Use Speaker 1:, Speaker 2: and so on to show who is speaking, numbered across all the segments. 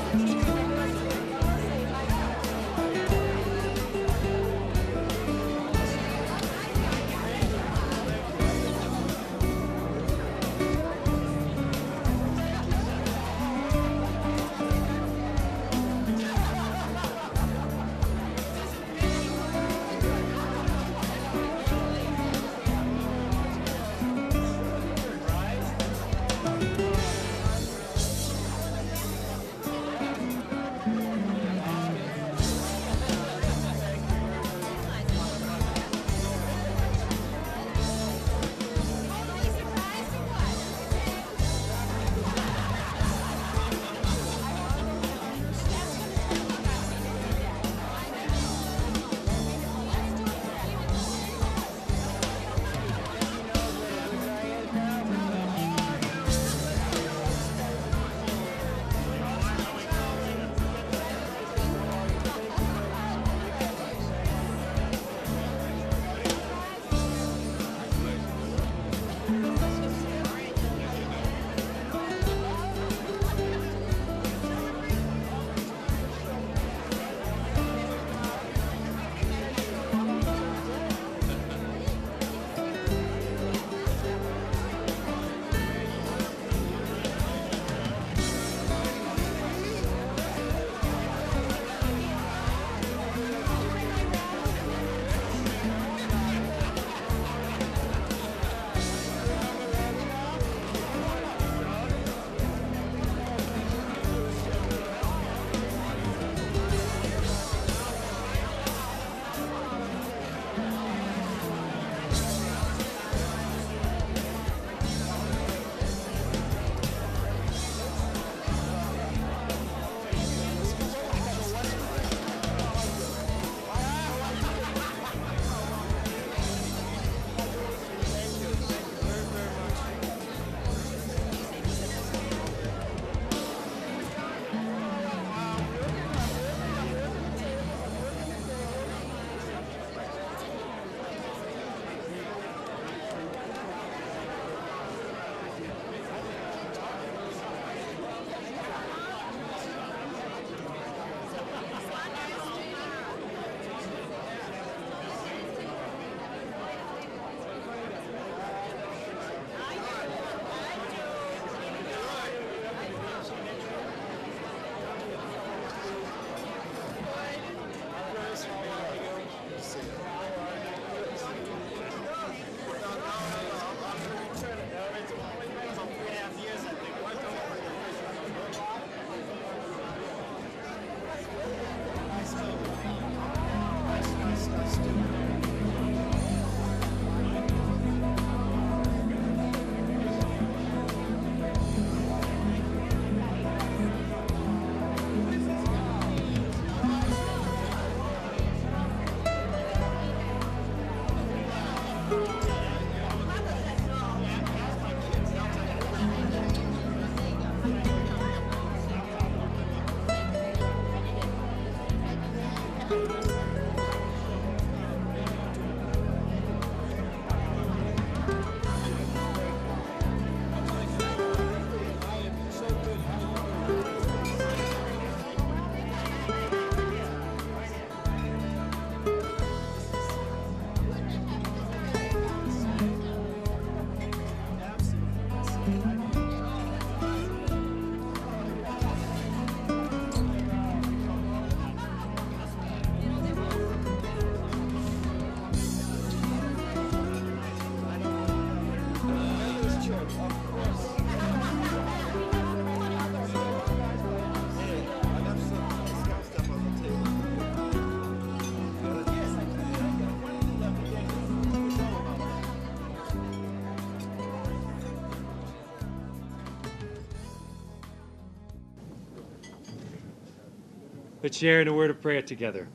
Speaker 1: Let's share in a word of prayer together.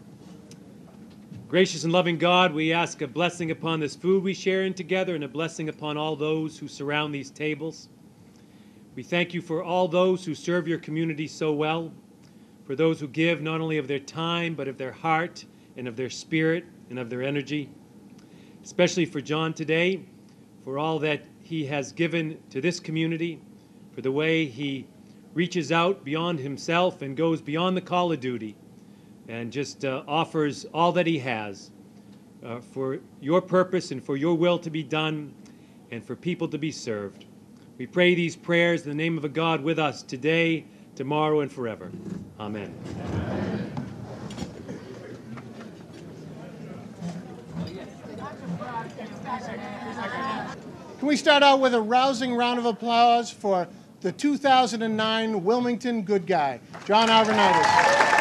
Speaker 1: Gracious and loving God, we ask a blessing upon this food we share in together and a blessing upon all those who surround these tables. We thank you for all those who serve your community so well, for those who give not only of their time, but of their heart and of their spirit and of their energy, especially for John today, for all that he has given to this community, for the way he reaches out beyond himself and goes beyond the call of duty and just offers all that he has for your purpose and for your will to be done and for people to be served. We pray these prayers in the name of a God with us today, tomorrow, and forever. Amen.
Speaker 2: Can we start out with a rousing round of applause for the 2009 Wilmington Good Guy, John Arvanitis.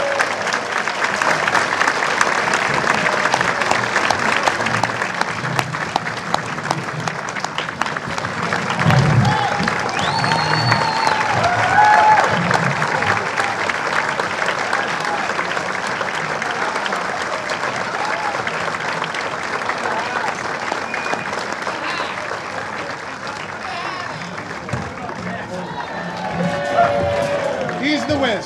Speaker 2: He's the whiz.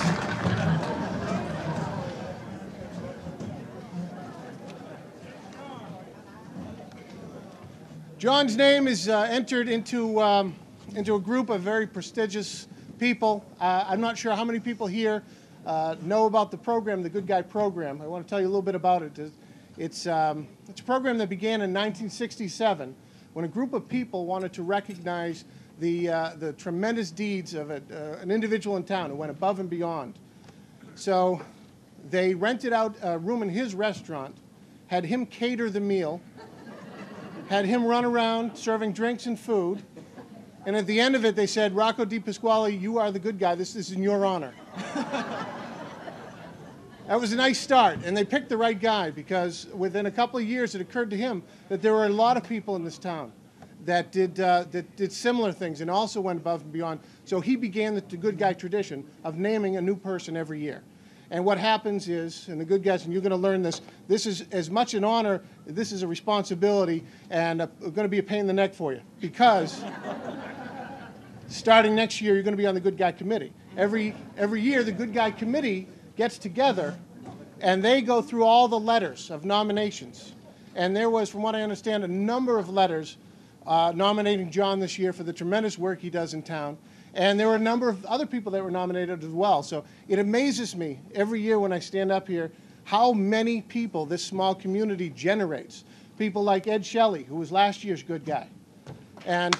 Speaker 2: John's name is entered into a group of very prestigious people. I'm not sure how many people here know about the program, the Good Guy program. I want to tell you a little bit about it. It's a program that began in 1967 when a group of people wanted to recognize the tremendous deeds of an individual in town who went above and beyond. So they rented out a room in his restaurant, had him cater the meal, had him run around serving drinks and food, and at the end of it they said, "Rocco DiPasquale, you are the good guy. This is in your honor." That was a nice start, and they picked the right guy because within a couple of years it occurred to him that there were a lot of people in this town that did similar things and also went above and beyond. So he began the Good Guy tradition of naming a new person every year. And what happens is, and the Good Guys, and you're going to learn this, this is as much an honor, this is a responsibility, and going to be a pain in the neck for you. Because starting next year, you're going to be on the Good Guy Committee. Every year, the Good Guy Committee gets together, and they go through all the letters of nominations. And there was, from what I understand, a number of letters nominating John this year for the tremendous work he does in town. And there were a number of other people that were nominated as well. So it amazes me every year when I stand up here how many people this small community generates. People like Ed Shelley, who was last year's Good Guy. And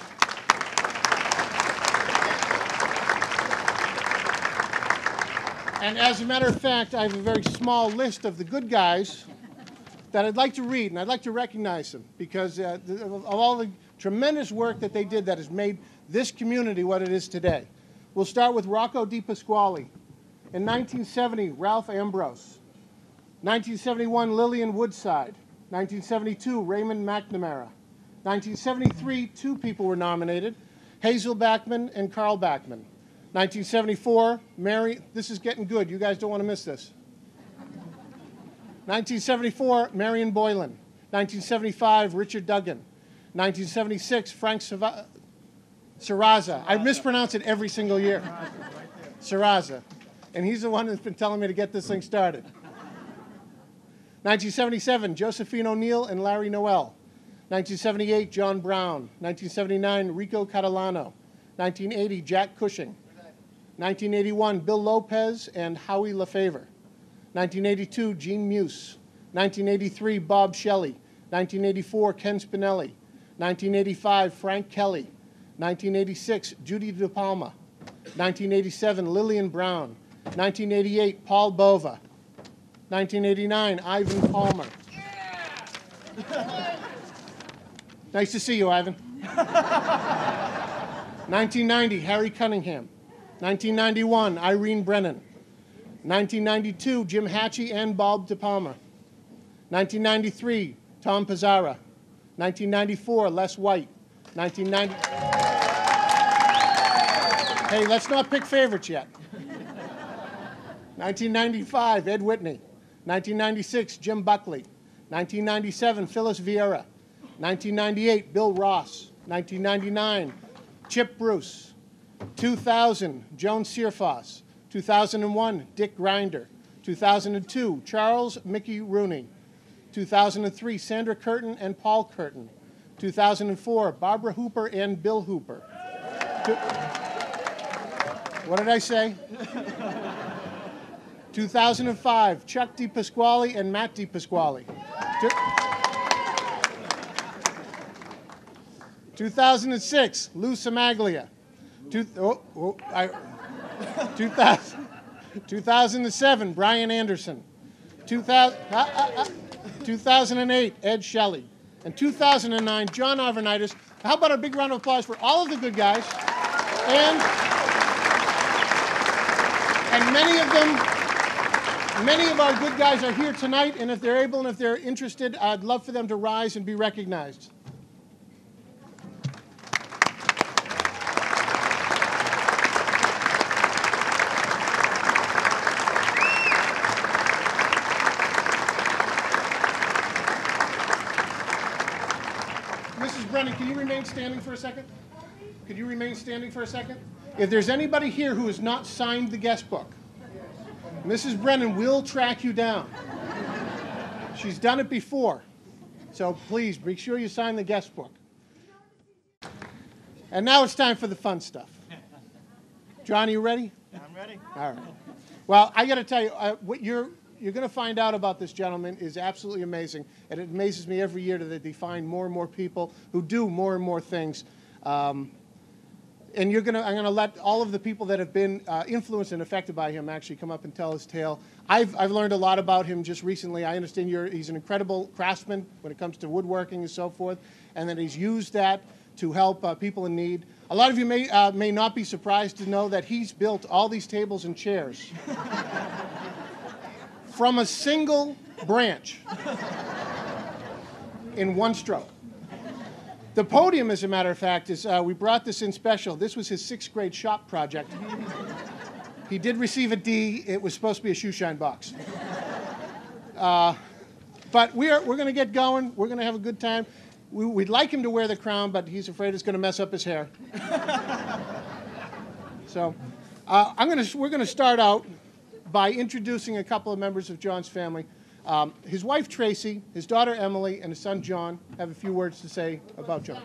Speaker 2: as a matter of fact, I have a very small list of the Good Guys that I'd like to read, and I'd like to recognize them because of all the tremendous work that they did that has made this community what it is today. We'll start with Rocco DiPasquale. In 1970, Ralph Ambrose. 1971, Lillian Woodside. 1972, Raymond McNamara. 1973, two people were nominated, Hazel Backman and Carl Backman. 1974, Mary, this is getting good, you guys don't want to miss this. 1974, Marion Boylan. 1975, Richard Duggan. 1976, Frank Serraza. I mispronounce it every single year. Serraza. And he's the one that's been telling me to get this thing started. 1977, Josephine O'Neill and Larry Noel. 1978, John Brown. 1979, Rico Catalano. 1980, Jack Cushing. 1981, Bill Lopez and Howie LaFavor. 1982, Gene Muse. 1983, Bob Shelley. 1984, Ken Spinelli. 1985, Frank Kelly. 1986, Judy DePalma. 1987, Lillian Brown. 1988, Paul Bova. 1989, Ivan Palmer. Nice to see you, Ivan. 1990, Harry Cunningham. 1991, Irene Brennan. 1992, Jim Hatchie and Bob DePalma. 1993, Tom Pizzara. 1994, Les White. 1990. Hey, let's not pick favorites yet. 1995, Ed Whitney. 1996, Jim Buckley. 1997, Phyllis Vieira. 1998, Bill Ross. 1999, Chip Bruce. 2000, Joan Searfoss. 2001, Dick Grinder. 2002, Charles Mickey Rooney. 2003, Sandra Curtin and Paul Curtin. 2004, Barbara Hooper and Bill Hooper. What did I say? 2005, Chuck DePasquale and Matt DePasquale. 2006, Lou Samaglia. 2007, Brian Anderson. 2008, Ed Shelley. And 2009, John Arvanitis. How about a big round of applause for all of the good guys? And many of our good guys are here tonight, and if they're able and if they're interested, I'd love for them to rise and be recognized. Mrs. Brennan, can you remain standing for a second? Could you remain standing for a second? If there's anybody here who has not signed the guest book, Mrs. Brennan will track you down. She's done it before. So please, make sure you sign the guest book. And now it's time for the fun stuff. John, are you ready?
Speaker 3: I'm ready.
Speaker 2: All right. Well, I got to tell you, what you're going to find out about this gentleman is absolutely amazing. And it amazes me every year that they find more and more people who do more and more things. And I'm going to let all of the people that have been influenced and affected by him actually come up and tell his tale. I've learned a lot about him just recently. I understand he's an incredible craftsman when it comes to woodworking and so forth, and that he's used that to help people in need. A lot of you may not be surprised to know that he's built all these tables and chairs from a single branch in one stroke. The podium, as a matter of fact, is we brought this in special. This was his 6th grade shop project. He did receive a D. It was supposed to be a shoe shine box. But we're going to get going. We're going to have a good time. We'd like him to wear the crown, but he's afraid it's going to mess up his hair. So we're going to start out by introducing a couple of members of John's family. His wife, Tracy, his daughter, Emily, and his son, John, have a few words to say about John.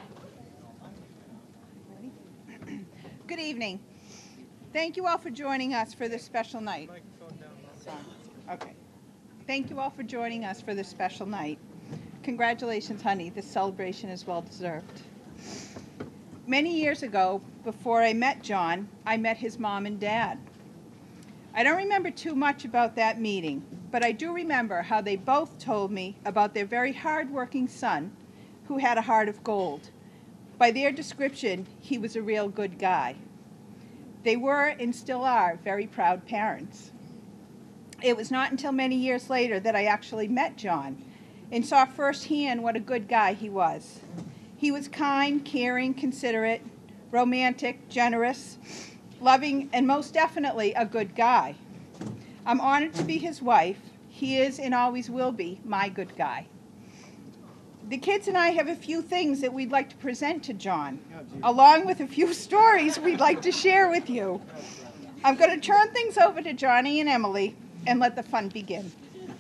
Speaker 4: Good evening. Thank you all for joining us for this special night. Okay. Thank you all for joining us for this special night. Congratulations, honey. This celebration is well deserved. Many years ago, before I met John, I met his mom and dad. I don't remember too much about that meeting, but I do remember how they both told me about their very hard-working son who had a heart of gold. By their description, he was a real good guy. They were and still are very proud parents. It was not until many years later that I actually met John and saw firsthand what a good guy he was. He was kind, caring, considerate, romantic, generous, loving, and most definitely a good guy. I'm honored to be his wife. He is and always will be my good guy. The kids and I have a few things that we'd like to present to John, along with a few stories we'd like to share with you. I'm going to turn things over to Johnny and Emily and let the fun begin.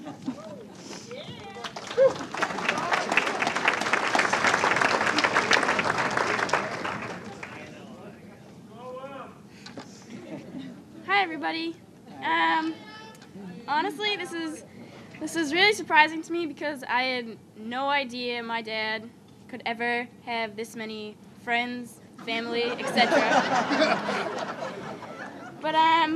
Speaker 5: Hi everybody. Honestly, this is really surprising to me because I had no idea my dad could ever have this many friends, family, etc. But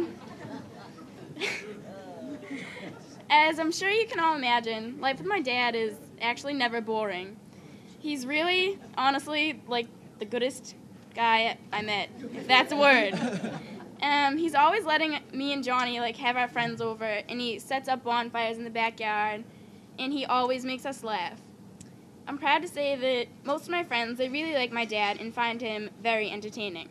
Speaker 5: as I'm sure you can all imagine, life with my dad is actually never boring. He's really, honestly, like the goodest guy I met, if that's a word. He's always letting me and Johnny have our friends over, and he sets up bonfires in the backyard, and he always makes us laugh. I'm proud to say that most of my friends, they really like my dad and find him very entertaining.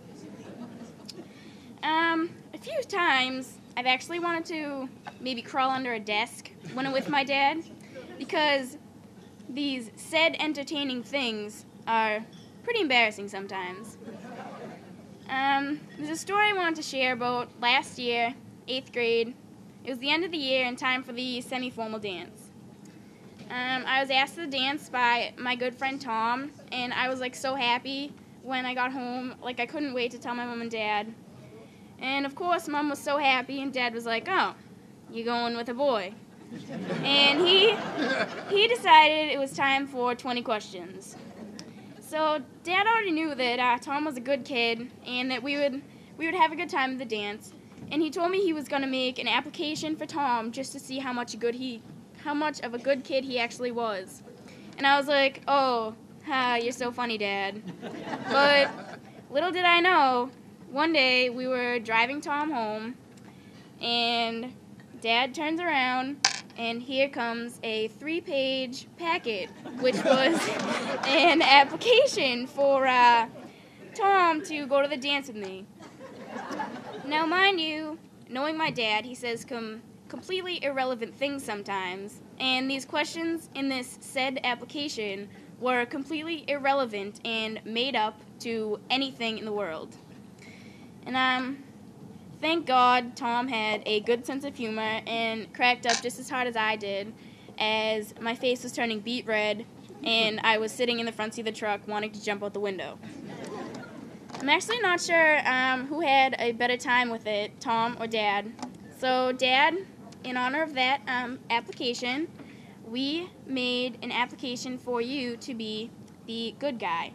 Speaker 5: A few times I've actually wanted to maybe crawl under a desk when I'm with my dad, because these said entertaining things are pretty embarrassing sometimes. There's a story I wanted to share about last year, 8th grade. It was the end of the year and time for the semi-formal dance. I was asked to the dance by my good friend Tom, and I was so happy when I got home. I couldn't wait to tell my mom and dad. And of course, Mom was so happy, and Dad was like, "Oh, you going with a boy?" And he decided it was time for 20 questions. So Dad already knew that Tom was a good kid and that we would have a good time at the dance. And he told me he was going to make an application for Tom just to see how much of a good kid he actually was. And I was like, "Oh, you're so funny, Dad." But little did I know, one day we were driving Tom home, and Dad turns around, and here comes a 3-page packet, which was an application for Tom to go to the dance with me. Now, mind you, knowing my dad, he says completely irrelevant things sometimes, and these questions in this said application were completely irrelevant and made up to anything in the world. And thank God Tom had a good sense of humor and cracked up just as hard as I did, as my face was turning beet red and I was sitting in the front seat of the truck wanting to jump out the window. I'm actually not sure who had a better time with it, Tom or Dad. So Dad, in honor of that application, we made an application for you to be the good guy.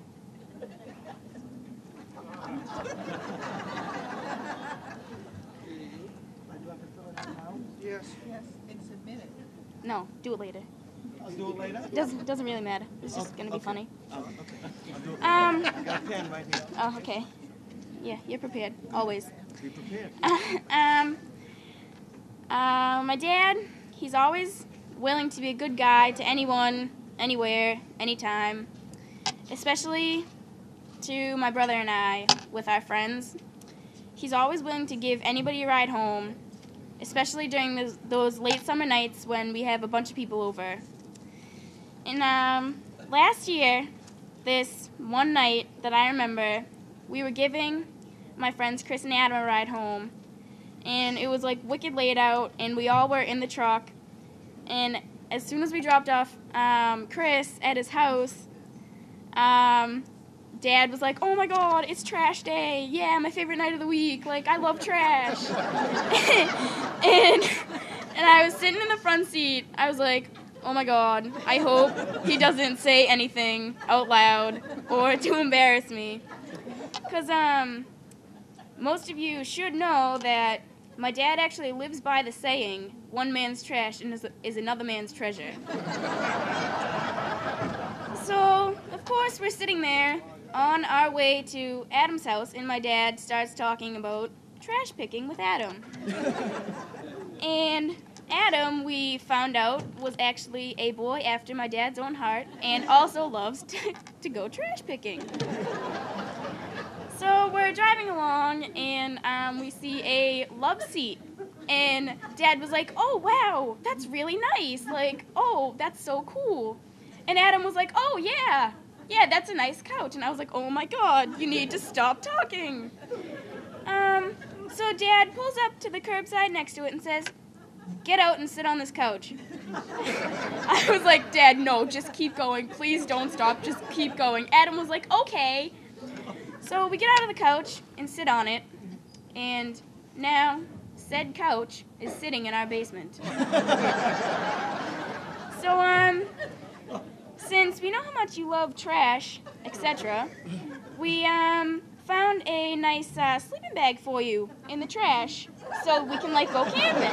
Speaker 2: Yes.
Speaker 4: And submit it.
Speaker 5: No, do it later.
Speaker 2: I'll do it later.
Speaker 5: Doesn't really matter. It's just gonna be funny.
Speaker 2: Oh, okay. I'll do it. I got a pen right here.
Speaker 5: Oh, okay. Yeah, you're prepared. Always.
Speaker 2: Be prepared.
Speaker 5: My dad, he's always willing to be a good guy to anyone, anywhere, anytime. Especially to my brother and I with our friends. He's always willing to give anybody a ride home, especially during those late summer nights when we have a bunch of people over. And last year, this one night that I remember, we were giving my friends Chris and Adam a ride home, and it was like wicked late out, and we all were in the truck. And as soon as we dropped off Chris at his house, Dad was like, "Oh my God, it's trash day. Yeah, my favorite night of the week. Like, I love trash." and I was sitting in the front seat. I was like, "Oh my God, I hope he doesn't say anything out loud or to embarrass me." Because most of you should know that my dad actually lives by the saying, "One man's trash is another man's treasure." So, of course, we're sitting there on our way to Adam's house, and my dad starts talking about trash picking with Adam. And Adam, we found out, was actually a boy after my dad's own heart and also loves to go trash picking. So we're driving along, and we see a love seat. And Dad was like, "Oh, wow, that's really nice. Like, oh, that's so cool." And Adam was like, "Oh, yeah, that's a nice couch." And I was like, "Oh my God, you need to stop talking." So Dad pulls up to the curbside next to it and says, "Get out and sit on this couch." I was like, "Dad, no, just keep going. Please don't stop, just keep going." Adam was like, "Okay." So we get out of the couch and sit on it, and now said couch is sitting in our basement. So, since we know how much you love trash, etc., we found a nice sleeping bag for you in the trash so we can, like, go camping.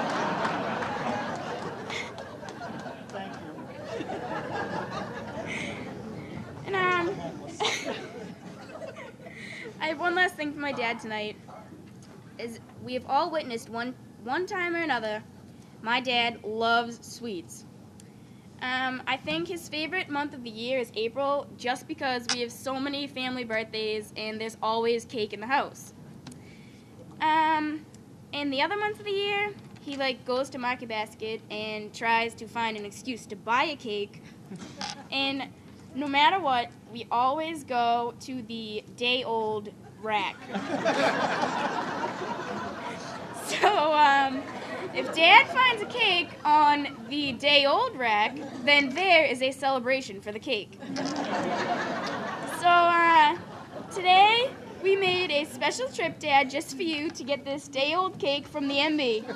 Speaker 2: Thank you.
Speaker 5: And, I have one last thing for my dad tonight. Is we have all witnessed one time or another, my dad loves sweets. I think his favorite month of the year is April, just because we have so many family birthdays and there's always cake in the house. And the other months of the year, he goes to Market Basket and tries to find an excuse to buy a cake. And no matter what, we always go to the day-old rack. So, if Dad finds a cake on the day-old rack, then there is a celebration for the cake. So, today, We made a special trip, Dad, just for you to get this day-old cake from the MB.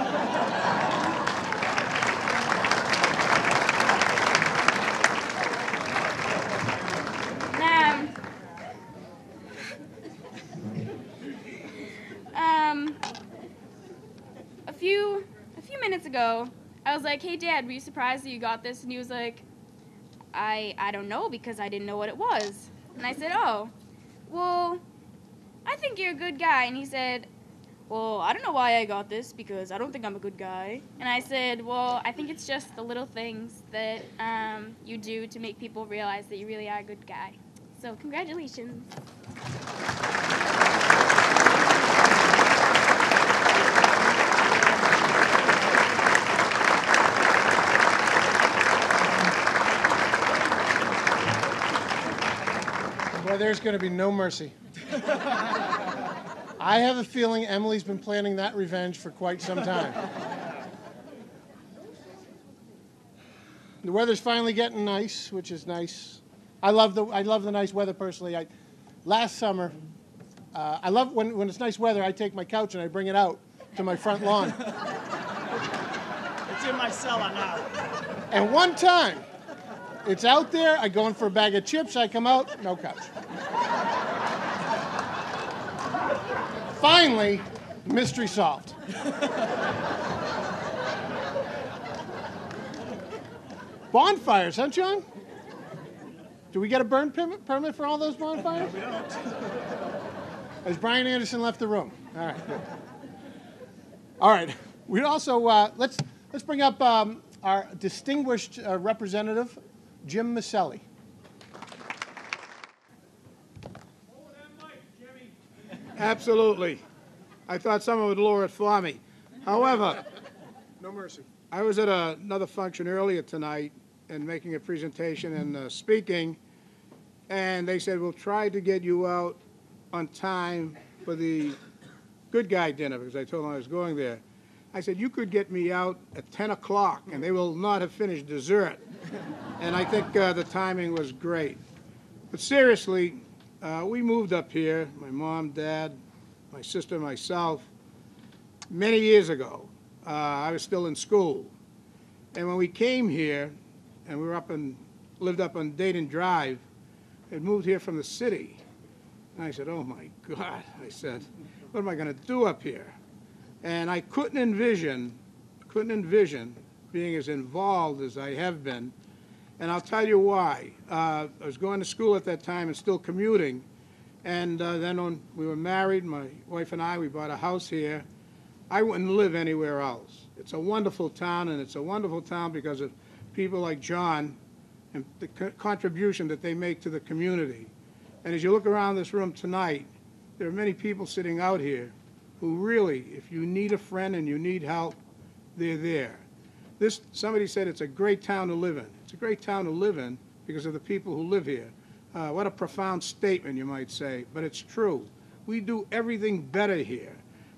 Speaker 5: A few minutes ago, I was like, "Hey, Dad, were you surprised that you got this?" And he was like, I don't know, because I didn't know what it was. And I said, "Oh, well, I think you're a good guy." And he said, "Well, I don't know why I got this, because I don't think I'm a good guy." And I said, "Well, I think it's just the little things that you do to make people realize that you really are a good guy." So, congratulations.
Speaker 2: Boy, there's going to be no mercy. I have a feeling Emily's been planning that revenge for quite some time. The weather's finally getting nice, which is nice. I love the nice weather personally. Last summer, I love when it's nice weather. I take my couch and I bring it out to my front lawn.
Speaker 3: It's in my cellar now.
Speaker 2: And one time, it's out there. I go in for a bag of chips. I come out, no couch. Finally, mystery solved. Bonfires, huh, John? Do we get a burn permit for all those bonfires?
Speaker 3: We don't.
Speaker 2: Has Brian Anderson left the room? All right, good. All right. We also let's bring up our distinguished representative, Jim Maselli.
Speaker 6: Absolutely. I thought someone would lower it for me. However,
Speaker 2: No mercy.
Speaker 6: I was at another function earlier tonight and making a presentation and speaking, and they said, "We'll try to get you out on time for the good guy dinner," because I told them I was going there. I said, "You could get me out at 10 o'clock, and they will not have finished dessert." And I think the timing was great. But seriously, we moved up here, my mom, dad, my sister, myself, many years ago. I was still in school. And when we came here, and we were lived up on Dayton Drive, had moved here from the city. And I said, "Oh my God," I said, "what am I going to do up here?" And I couldn't envision being as involved as I have been. And I'll tell you why. I was going to school at that time and still commuting. And then when we were married, my wife and I, we bought a house here. I wouldn't live anywhere else. It's a wonderful town, and it's a wonderful town because of people like John and the contribution that they make to the community. And as you look around this room tonight, there are many people sitting out here who really, if you need a friend and you need help, they're there. Somebody said it's a great town to live in. It's a great town to live in because of the people who live here. What a profound statement, you might say, but it's true. We do everything better here.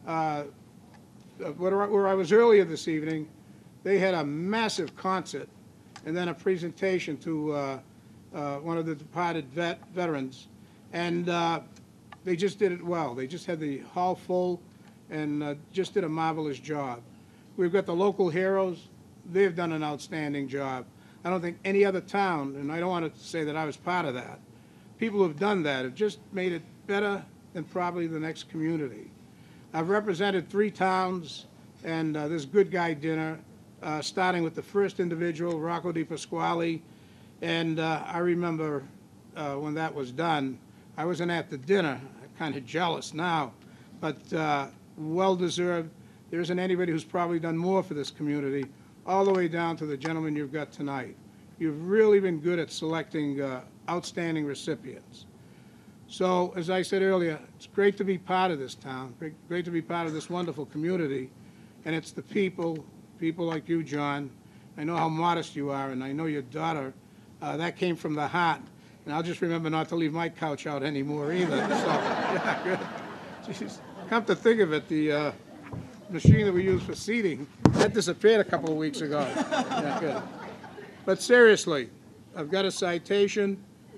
Speaker 6: Where I was earlier this evening, they had a massive concert and then a presentation to one of the departed veterans, and they just did it well. They just had the hall full and just did a marvelous job. We've got the local heroes. They've done an outstanding job. I don't think any other town, and I don't want to say that I was part of that, people who have done that have just made it better than probably the next community. I've represented 3 towns and this good guy dinner, starting with the first individual, Rocco Di Pasquale, and I remember when that was done. I wasn't at the dinner. I'm kind of jealous now, but well-deserved. There isn't anybody who's probably done more for this community, all the way down to the gentleman you've got tonight. You've really been good at selecting outstanding recipients. So, as I said earlier, it's great to be part of this town, great to be part of this wonderful community, and it's the people like you, John. I know how modest you are, and I know your daughter. That came from the heart, and I'll just remember not to leave my couch out anymore either. So, yeah, good. Jeez. Come to think of it, the machine that we use for seating, that disappeared a couple of weeks ago. Yeah, good. But seriously, I've got a citation.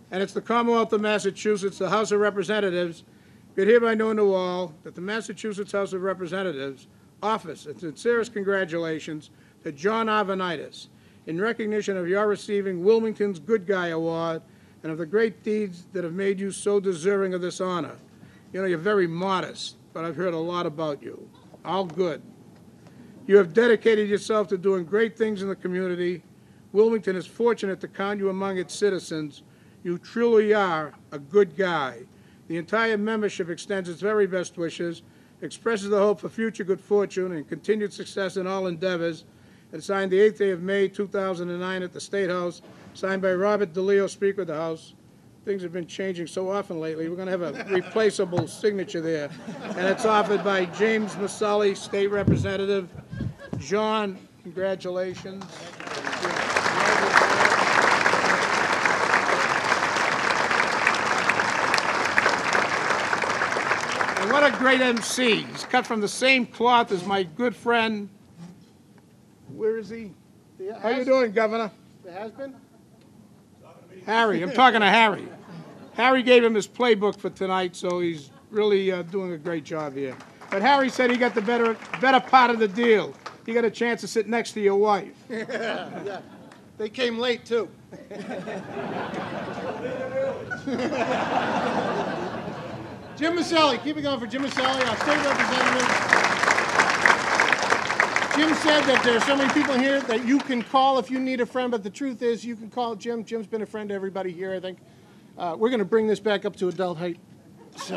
Speaker 6: and it's the Commonwealth of Massachusetts, the House of Representatives, be it hereby known to all that the Massachusetts House of Representatives offers its sincerest congratulations to John Arvanitis in recognition of your receiving Wilmington's Good Guy Award and of the great deeds that have made you so deserving of this honor. You know, you're very modest, but I've heard a lot about you. All good. You have dedicated yourself to doing great things in the community. Wilmington is fortunate to count you among its citizens. You truly are a good guy. The entire membership extends its very best wishes, expresses the hope for future good fortune and continued success in all endeavors, and signed the 8th day of May, 2009 at the State House, signed by Robert DeLeo, Speaker of the House. Things have been changing so often lately. We're going to have a replaceable signature there. And it's offered by James Maselli, State Representative. John, congratulations. And what a great MC. He's cut from the same cloth as my good friend. Where is he? How you doing, Governor?
Speaker 2: The has-been?
Speaker 6: Harry. I'm talking to Harry. Harry gave him his playbook for tonight, so he's really doing a great job here. But Harry said he got the better part of the deal. He got a chance to sit next to your wife.
Speaker 2: Yeah. They came late, too. Jim Maselli, keep it going for Jim Maselli, our state representative. Jim said that there are so many people here that you can call if you need a friend, but the truth is you can call Jim. Jim's been a friend to everybody here, I think. We're going to bring this back up to adult height. So,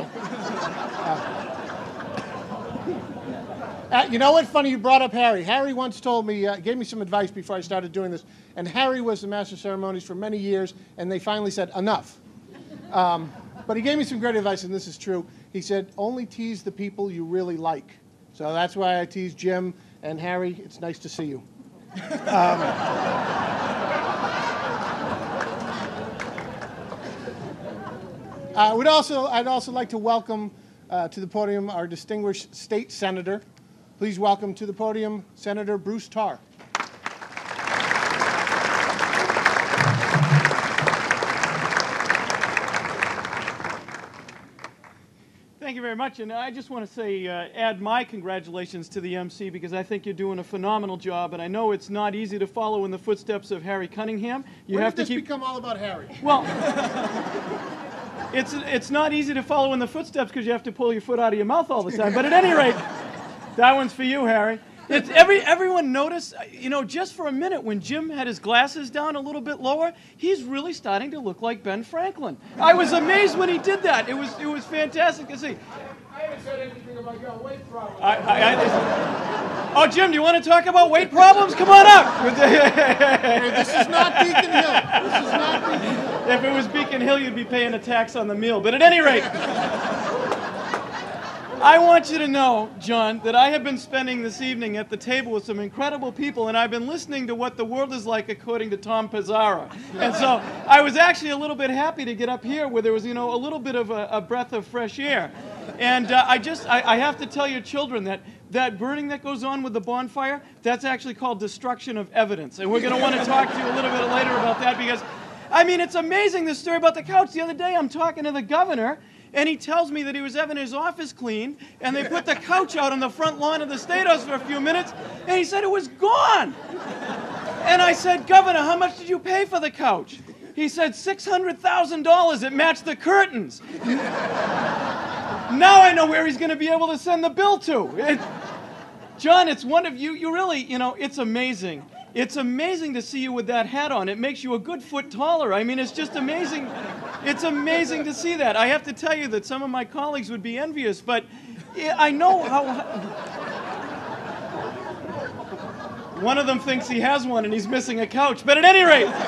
Speaker 2: you know what? Funny you brought up Harry. Harry once told me, gave me some advice before I started doing this, and Harry was the master of ceremonies for many years, and they finally said, enough. But he gave me some great advice, and this is true. He said, only tease the people you really like. So that's why I tease Jim and Harry. It's nice to see you. I'd also like to welcome to the podium our distinguished state senator. Please welcome to the podium Senator Bruce Tarr.
Speaker 3: Thank you very much, and I just want to say, add my congratulations to the MC because I think you're doing a phenomenal job, and I know it's not easy to follow in the footsteps of Harry Cunningham.
Speaker 2: When did this become all about Harry?
Speaker 3: Well, it's not easy to follow in the footsteps because you have to pull your foot out of your mouth all the time. But at any rate, that one's for you, Harry. It's everyone noticed, you know, just for a minute when Jim had his glasses down a little bit lower, he's really starting to look like Ben Franklin. I was amazed when he did that. It was fantastic to see.
Speaker 6: I haven't said anything about your weight problem.
Speaker 3: Oh, Jim, do you want to talk about weight problems? Come on up.
Speaker 2: This is not Beacon Hill. This is not Beacon Hill.
Speaker 3: If it was Beacon Hill, you'd be paying a tax on the meal. But at any rate, I want you to know, John, that I have been spending this evening at the table with some incredible people, and I've been listening to what the world is like according to Tom Pizzara. And so I was actually a little bit happy to get up here where there was, you know, a little bit of a breath of fresh air. And I have to tell your children that burning that goes on with the bonfire, that's actually called destruction of evidence. And we're going to want to talk to you a little bit later about that because, I mean, it's amazing, this story about the couch. The other day I'm talking to the governor, and he tells me that he was having his office cleaned, and they put the couch out on the front lawn of the State House for a few minutes, and he said it was gone. And I said, Governor, how much did you pay for the couch? He said $600,000. It matched the curtains. Now I know where he's going to be able to send the bill to. John, it's one of you. You really, you know, it's amazing. It's amazing to see you with that hat on. It makes you a good foot taller. I mean, it's just amazing. It's amazing to see that. I have to tell you that some of my colleagues would be envious, but I know how... One of them thinks he has one and he's missing a couch. But at any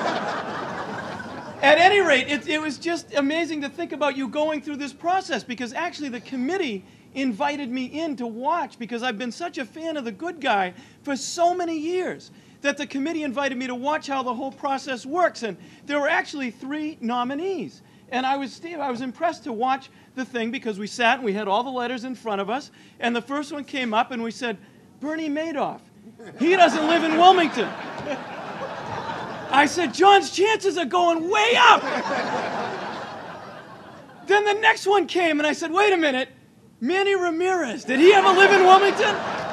Speaker 3: rate, it was just amazing to think about you going through this process because actually the committee invited me in to watch because I've been such a fan of the good guy for so many years that the committee invited me to watch how the whole process works. And there were actually 3 nominees. And I was impressed to watch the thing because we sat and we had all the letters in front of us. And the first one came up and we said, Bernie Madoff. He doesn't live in Wilmington. I said, John's chances are going way up. Then the next one came, and I said, wait a minute, Manny Ramirez, did he ever live in Wilmington?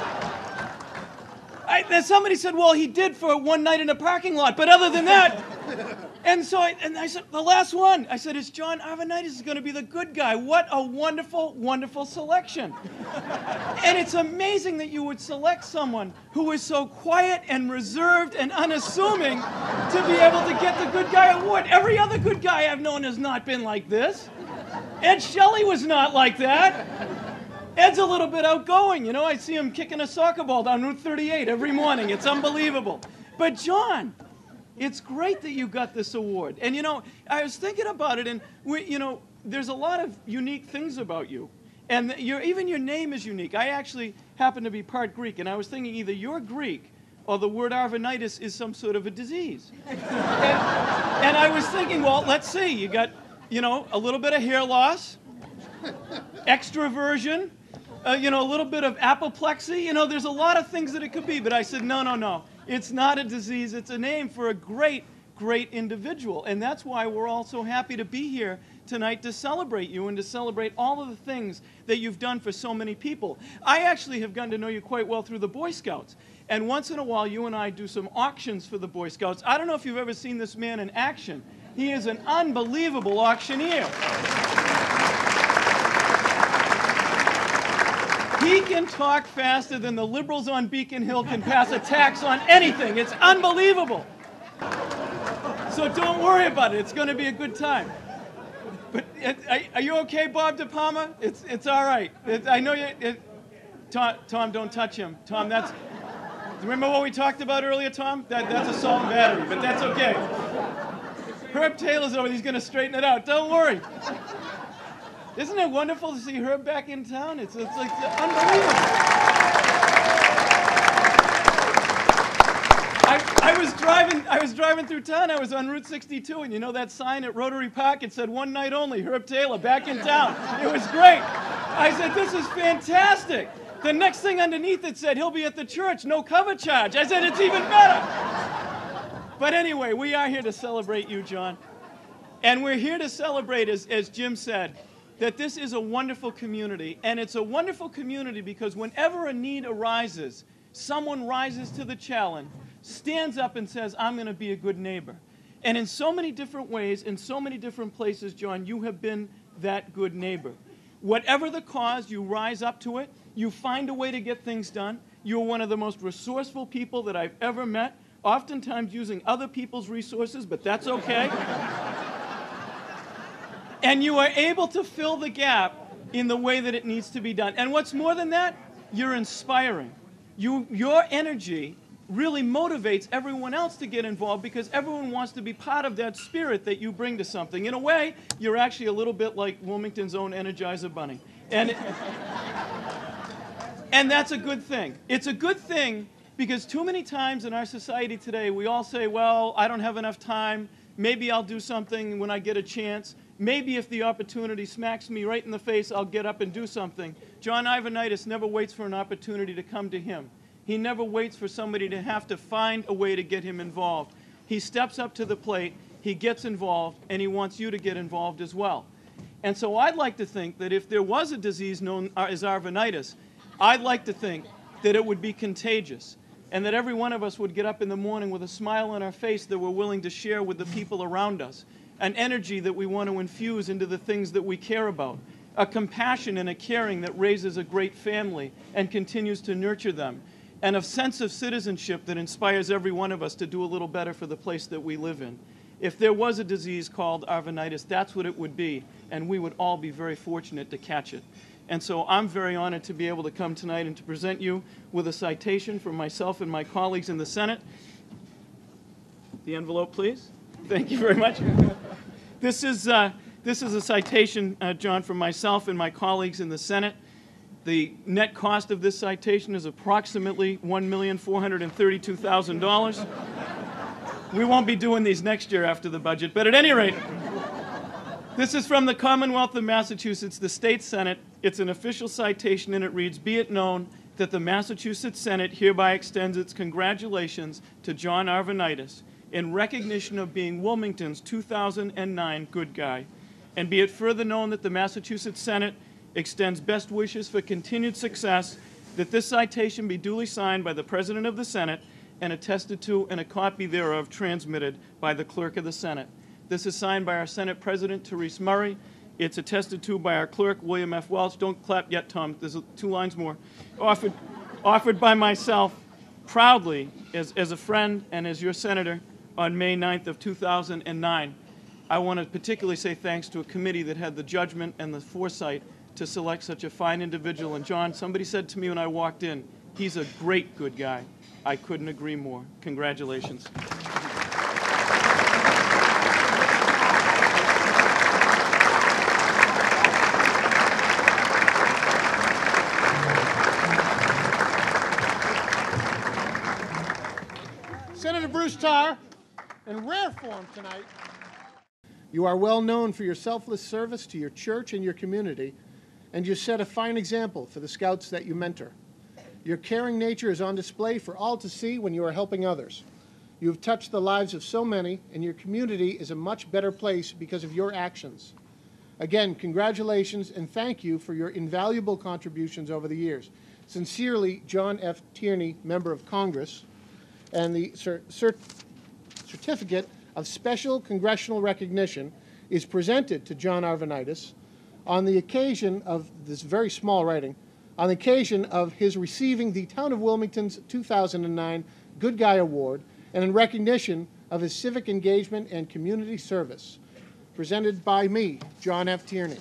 Speaker 3: Then somebody said, well, he did for one night in a parking lot, but other than that... And so I said, the last one, I said, it's John Arvanitis is going to be the good guy. What a wonderful, wonderful selection. And it's amazing that you would select someone who is so quiet and reserved and unassuming to be able to get the good guy award. Every other good guy I've known has not been like this. Ed Shelley was not like that. Ed's a little bit outgoing. You know, I see him kicking a soccer ball down Route 38 every morning. It's unbelievable. But John, it's great that you got this award. And, you know, I was thinking about it, and, there's a lot of unique things about you. And even your name is unique. I actually happen to be part Greek, and I was thinking either you're Greek or the word Arvanitis is some sort of a disease. and I was thinking, well, let's see. You got, a little bit of hair loss, extroversion, a little bit of apoplexy. There's a lot of things that it could be. But I said, no. It's not a disease. It's a name for a great, great individual. And that's why we're all so happy to be here tonight to celebrate you and to celebrate all of the things that you've done for so many people. I actually have gotten to know you quite well through the Boy Scouts. And once in a while, you and I do some auctions for the Boy Scouts. I don't know if you've ever seen this man in action. He is an unbelievable auctioneer. He can talk faster than the liberals on Beacon Hill can pass a tax on anything. It's unbelievable. So don't worry about it. It's going to be a good time. But are you okay, Bob De Palma? It's all right. I know you... Tom, don't touch him. Tom, that's... Remember what we talked about earlier, Tom? That's assault and battery, but that's okay. Herb Taylor's over. He's going to straighten it out. Don't worry. Isn't it wonderful to see Herb back in town? It's like unbelievable. I was driving through town. I was on Route 62, and you know that sign at Rotary Park? It said, "One night only, Herb Taylor, back in town." It was great. I said, this is fantastic. The next thing underneath it said, he'll be at the church, no cover charge. I said, it's even better. But anyway, we are here to celebrate you, John. And we're here to celebrate, as Jim said, that this is a wonderful community. And it's a wonderful community because whenever a need arises, someone rises to the challenge, stands up and says, I'm going to be a good neighbor. And in so many different ways, in so many different places, John, you have been that good neighbor. Whatever the cause, you rise up to it. You find a way to get things done. You're one of the most resourceful people that I've ever met, oftentimes using other people's resources, but that's okay. And you are able to fill the gap in the way that it needs to be done. And what's more than that, you're inspiring. Your energy really motivates everyone else to get involved because everyone wants to be part of that spirit that you bring to something. In a way, you're actually a little bit like Wilmington's own Energizer Bunny. And that's a good thing. It's a good thing because too many times in our society today, we all say, well, I don't have enough time. Maybe I'll do something when I get a chance. Maybe if the opportunity smacks me right in the face, I'll get up and do something. John Arvanitis never waits for an opportunity to come to him. He never waits for somebody to have to find a way to get him involved. He steps up to the plate, he gets involved, and he wants you to get involved as well. And so I'd like to think that if there was a disease known as Arvanitis, I'd like to think that it would be contagious and that every one of us would get up in the morning with a smile on our face that we're willing to share with the people around us, an energy that we want to infuse into the things that we care about, a compassion and a caring that raises a great family and continues to nurture them, and a sense of citizenship that inspires every one of us to do a little better for the place that we live in. If there was a disease called Arvanitis, that's what it would be, and we would all be very fortunate to catch it. And so I'm very honored to be able to come tonight and to present you with a citation from myself and my colleagues in the Senate. The envelope, please. Thank you very much. This is a citation, John, from myself and my colleagues in the Senate. The net cost of this citation is approximately $1,432,000. We won't be doing these next year after the budget, but at any rate, this is from the Commonwealth of Massachusetts, the State Senate. It's an official citation, and it reads, "Be it known that the Massachusetts Senate hereby extends its congratulations to John Arvanitis in recognition of being Wilmington's 2009 Good Guy. And be it further known that the Massachusetts Senate extends best wishes for continued success, that this citation be duly signed by the President of the Senate and attested to, and a copy thereof transmitted by the Clerk of the Senate. This is signed by our Senate President, Therese Murray. It's attested to by our Clerk, William F. Welch. Don't clap yet, Tom. There's 2 lines more. Offered by myself proudly as a friend and as your senator on May 9th of 2009. I want to particularly say thanks to a committee that had the judgment and the foresight to select such a fine individual. And John, somebody said to me when I walked in, he's a great good guy. I couldn't agree more. Congratulations.
Speaker 2: Senator Bruce Tarr, in rare form tonight. You are well known for your selfless service to your church and your community, and you set a fine example for the scouts that you mentor. Your caring nature is on display for all to see when you are helping others. You have touched the lives of so many, and your community is a much better place because of your actions. Again, congratulations and thank you for your invaluable contributions over the years. Sincerely, John F. Tierney, Member of Congress, and the certificate of special congressional recognition is presented to John Arvanitis on the occasion of this very small writing, on the occasion of his receiving the Town of Wilmington's 2009 Good Guy Award and in recognition of his civic engagement and community service. Presented by me, John F. Tierney.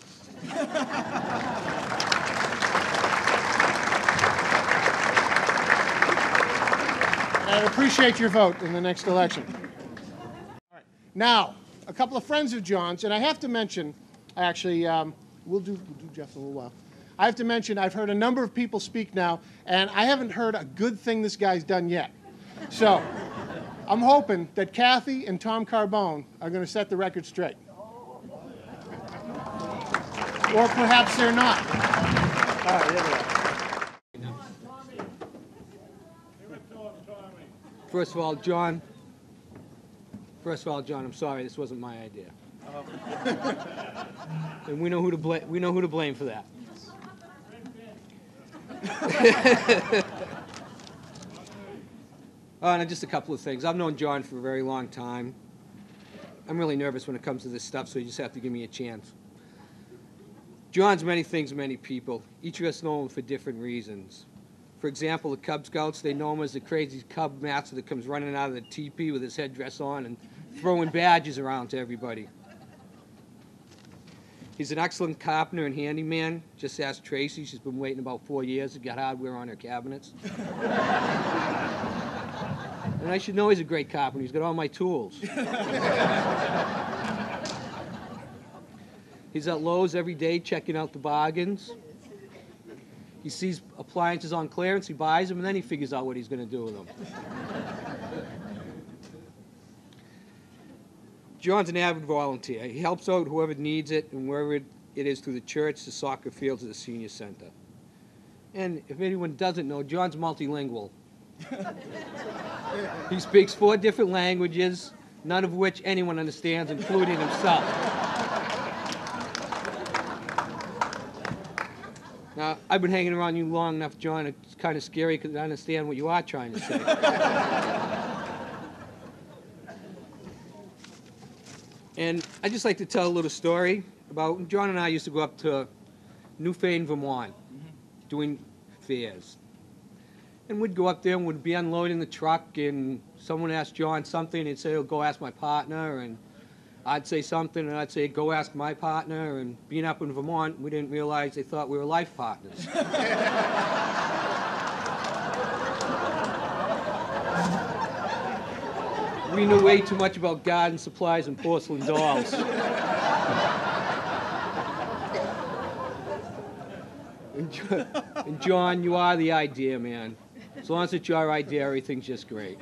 Speaker 2: I appreciate your vote in the next election. All right. Now, a couple of friends of John's, and I have to mention, actually, we'll do Jeff in a little while. I have to mention, I've heard a number of people speak now, and I haven't heard a good thing this guy's done yet. So, I'm hoping that Kathy and Tom Carbone are going to set the record straight. Or perhaps they're not. All right, here we go.
Speaker 7: First of all, John, I'm sorry, this wasn't my idea. And we know who to blame. We know who to blame for that. And just a couple of things. I've known John for a very long time. I'm really nervous when it comes to this stuff, so you just have to give me a chance. John's many things, many people. Each of us know him for different reasons. For example, the Cub Scouts, they know him as the crazy Cub master that comes running out of the teepee with his headdress on and throwing badges around to everybody. He's an excellent carpenter and handyman. Just ask Tracy. She's been waiting about 4 years to get hardware on her cabinets. And I should know he's a great carpenter. He's got all my tools. He's at Lowe's every day checking out the bargains. He sees appliances on clearance, he buys them, and then he figures out what he's going to do with them. John's an avid volunteer. He helps out whoever needs it, and wherever it is through the church, the soccer fields, or the senior center. And if anyone doesn't know, John's multilingual. He speaks 4 different languages, none of which anyone understands, including himself. Now, I've been hanging around you long enough, John. It's kind of scary because I understand what you are trying to say. And I'd just like to tell a little story about John and I used to go up to Newfane, Vermont, doing fairs. And we'd go up there and we'd be unloading the truck, and someone asked John something, and he'd say, oh, go ask my partner, and I'd say something, and I'd say, go ask my partner. And being up in Vermont, we didn't realize they thought we were life partners. We knew way too much about garden supplies and porcelain dolls. And John, you are the idea, man. As long as it's your idea, everything's just great.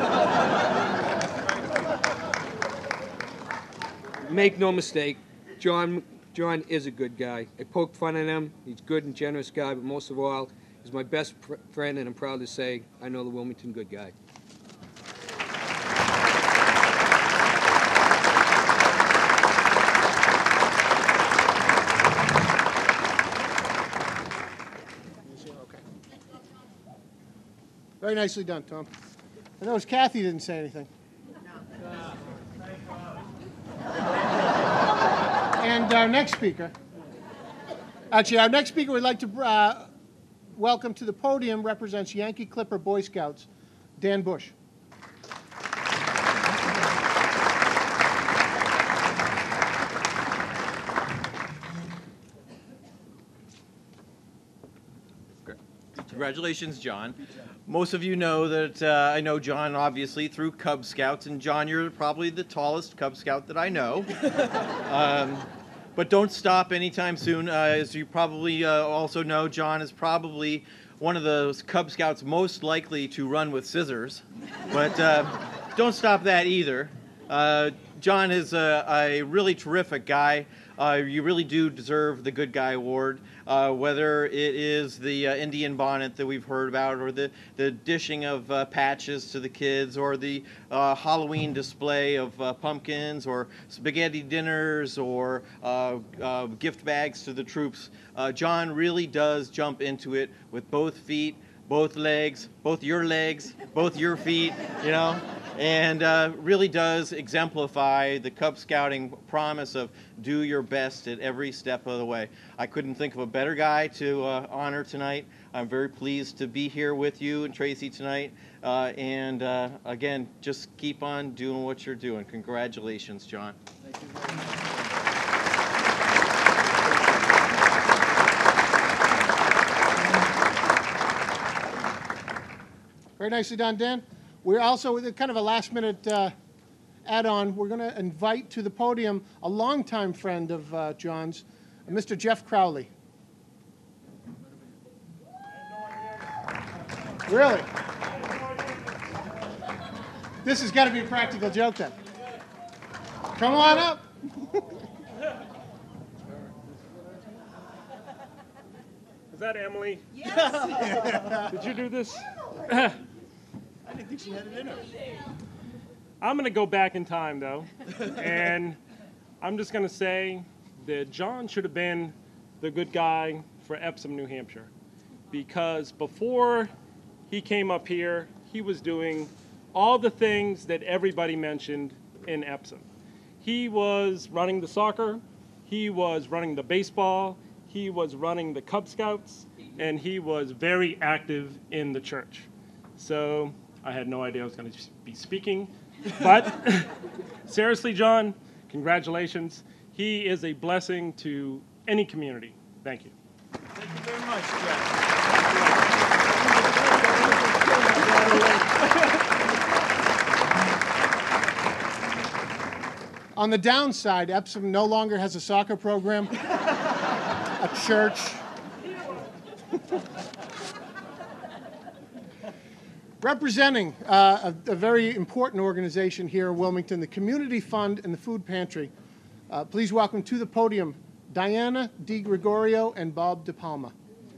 Speaker 7: Make no mistake, John is a good guy. I poke fun at him. He's a good and generous guy, but most of all, he's my best friend, and I'm proud to say I know the Wilmington good guy.
Speaker 2: Very nicely done, Tom. I noticed Kathy didn't say anything. And our next speaker, we'd like to welcome to the podium represents Yankee Clipper Boy Scouts, Dan Bush.
Speaker 8: Congratulations, John. Most of you know that I know John, obviously, through Cub Scouts. And, John, you're probably the tallest Cub Scout that I know. But don't stop anytime soon. As you probably also know, John is probably one of those Cub Scouts most likely to run with scissors. But don't stop that either. John is a really terrific guy. You really do deserve the Good Guy Award, whether it is the Indian bonnet that we've heard about, or the dishing of patches to the kids, or the Halloween display of pumpkins, or spaghetti dinners, or gift bags to the troops. John really does jump into it with both feet, both legs, both your feet, you know, and really does exemplify the Cub Scouting promise of do your best at every step of the way. I couldn't think of a better guy to honor tonight. I'm very pleased to be here with you and Tracy tonight. And again, just keep on doing what you're doing. Congratulations, John.
Speaker 2: Thank you very much. Very nicely done, Dan. We're also, with kind of a last-minute add-on, we're going to invite to the podium a longtime friend of John's, Mr. Jeff Crowley. Really? This has got to be a practical joke then. Come on up.
Speaker 9: Is that Emily?
Speaker 4: Yes.
Speaker 9: Did you do this?
Speaker 10: I didn't think she had it in her.
Speaker 9: I'm going to go back in time, though, and I'm just going to say that John should have been the good guy for Epsom, New Hampshire, because before he came up here, he was doing all the things that everybody mentioned in Epsom. He was running the soccer, he was running the baseball, he was running the Cub Scouts, and he was very active in the church. So I had no idea I was going to be speaking, but seriously, John, congratulations. He is a blessing to any community. Thank you.
Speaker 10: Thank you very much, Jeff.
Speaker 2: On the downside, Epsom no longer has a soccer program, a church. Representing a very important organization here in Wilmington, the Community Fund and the Food Pantry, please welcome to the podium Diana DiGregorio and Bob DePalma.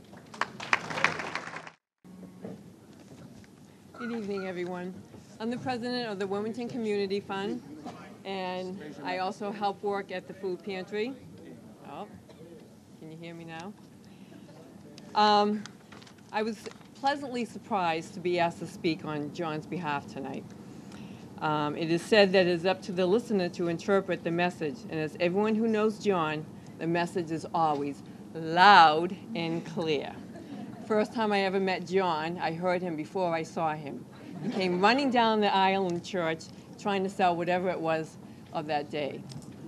Speaker 11: Good evening, everyone. I'm the president of the Wilmington Community Fund, and I also help work at the Food Pantry. Oh, can you hear me now? I was pleasantly surprised to be asked to speak on John's behalf tonight. It is said that it is up to the listener to interpret the message, and as everyone who knows John, the message is always loud and clear. First time I ever met John, I heard him before I saw him. He came running down the aisle in church trying to sell whatever it was of that day.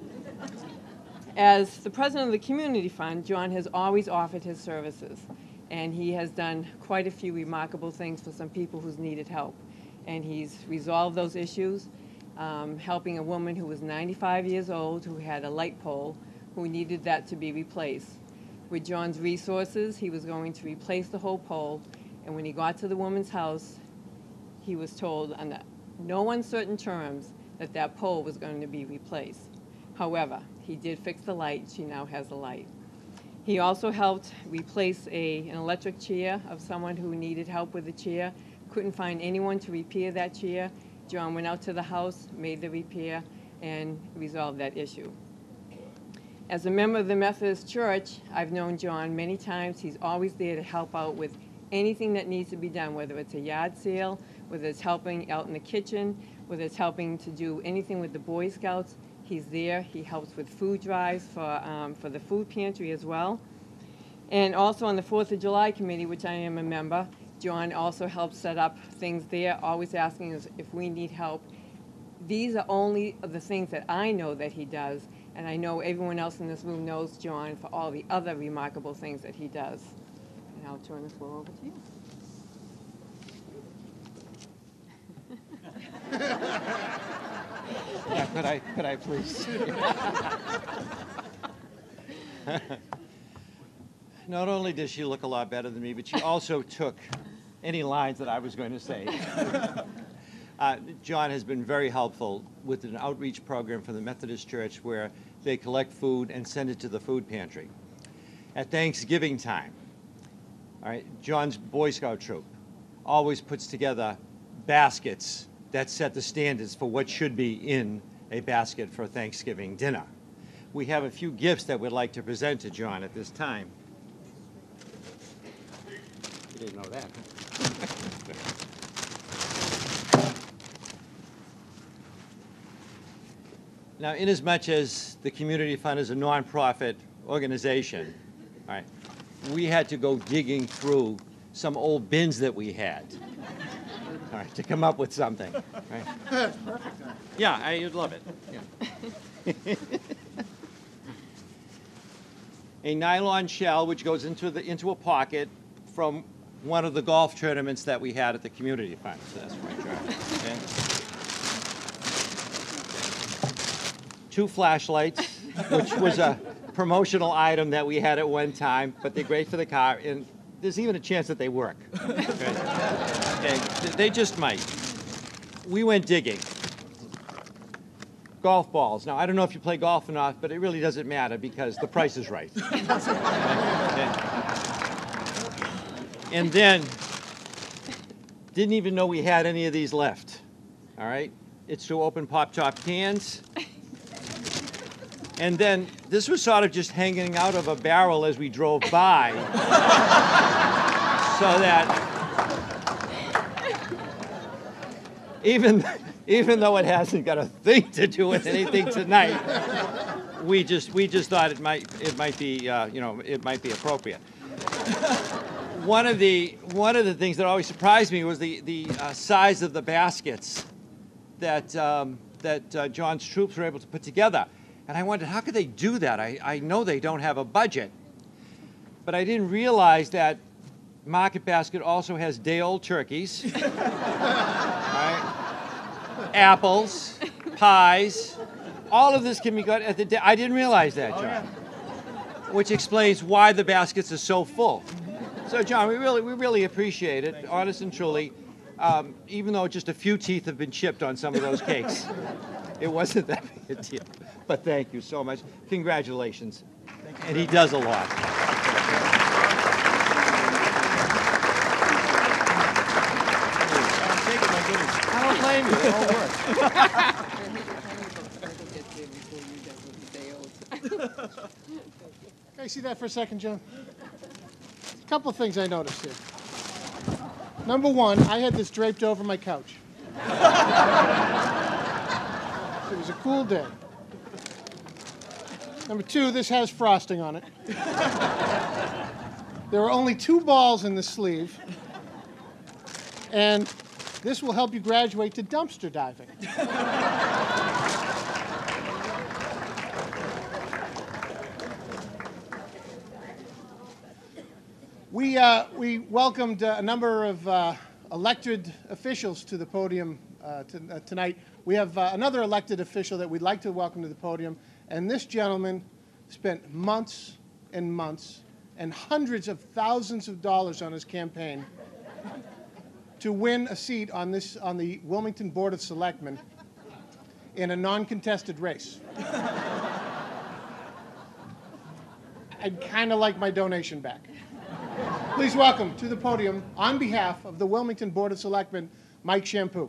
Speaker 11: As the president of the Community Fund, John has always offered his services, and he has done quite a few remarkable things for some people who's needed help. And he's resolved those issues, helping a woman who was 95 years old who had a light pole who needed that to be replaced. With John's resources, he was going to replace the whole pole, and when he got to the woman's house, he was told under no uncertain terms that that pole was going to be replaced. However, he did fix the light. She now has a light. He also helped replace an electric chair of someone who needed help with the chair. Couldn't find anyone to repair that chair. John went out to the house, made the repair, and resolved that issue. As a member of the Methodist Church, I've known John many times. He's always there to help out with anything that needs to be done, whether it's a yard sale, whether it's helping out in the kitchen, whether it's helping to do anything with the Boy Scouts, he's there. He helps with food drives for the food pantry as well. And also on the 4th of July committee, which I am a member, John also helps set up things there, always asking us if we need help. These are only the things that I know that he does, and I know everyone else in this room knows John for all the other remarkable things that he does. And I'll turn the floor over to you.
Speaker 8: Yeah, could I please? Not only does she look a lot better than me, but she also took any lines that I was going to say. John has been very helpful with an outreach program for the Methodist Church where they collect food and send it to the food pantry. At Thanksgiving time, all right, John's Boy Scout troop always puts together baskets that set the standards for what should be in a basket for Thanksgiving dinner. We have a few gifts that we'd like to present to John at this time. You didn't know that. Now, inasmuch as the Community Fund is a nonprofit organization, all right, we had to go digging through some old bins that we had, all right, to come up with something. Right? Yeah, you'd love it. Yeah. A nylon shell which goes into a pocket from one of the golf tournaments that we had at the Community Fund. So that's right, John. Okay. 2 flashlights, which was a promotional item that we had at one time, but they're great for the car, and there's even a chance that they work. Okay. They just might. We went digging. Golf balls. Now, I don't know if you play golf or not, but it really doesn't matter because the price is right. And then, didn't even know we had any of these left. All right? It's to open pop-top cans. And then, this was sort of just hanging out of a barrel as we drove by. So that even though it hasn't got a thing to do with anything tonight, we just thought it might be it might be appropriate. One of the things that always surprised me was the size of the baskets that John's troops were able to put together, and I wondered how could they do that. I know they don't have a budget, but I didn't realize that Market Basket also has day-old turkeys. Right? Apples, pies, all of this can be got at the day. I didn't realize that, John. Which explains why the baskets are so full. So, John, we really appreciate it, honest and truly. Even though just a few teeth have been chipped on some of those cakes, it wasn't that big a deal. But thank you so much. Congratulations. And he does a lot. I don't blame you. It all works.
Speaker 2: Can I see that for a second, John? A couple of things I noticed here. Number one, I had this draped over my couch. It was a cool day. Number two, this has frosting on it. There are only 2 balls in the sleeve. And this will help you graduate to dumpster diving. We welcomed a number of elected officials to the podium tonight. We have another elected official that we'd like to welcome to the podium, and this gentleman spent months and months and hundreds of thousands of dollars on his campaign to win a seat on the Wilmington Board of Selectmen in a non-contested race. I'd kind of like my donation back. Please welcome to the podium, on behalf of the Wilmington Board of Selectmen, Mike Shampoo.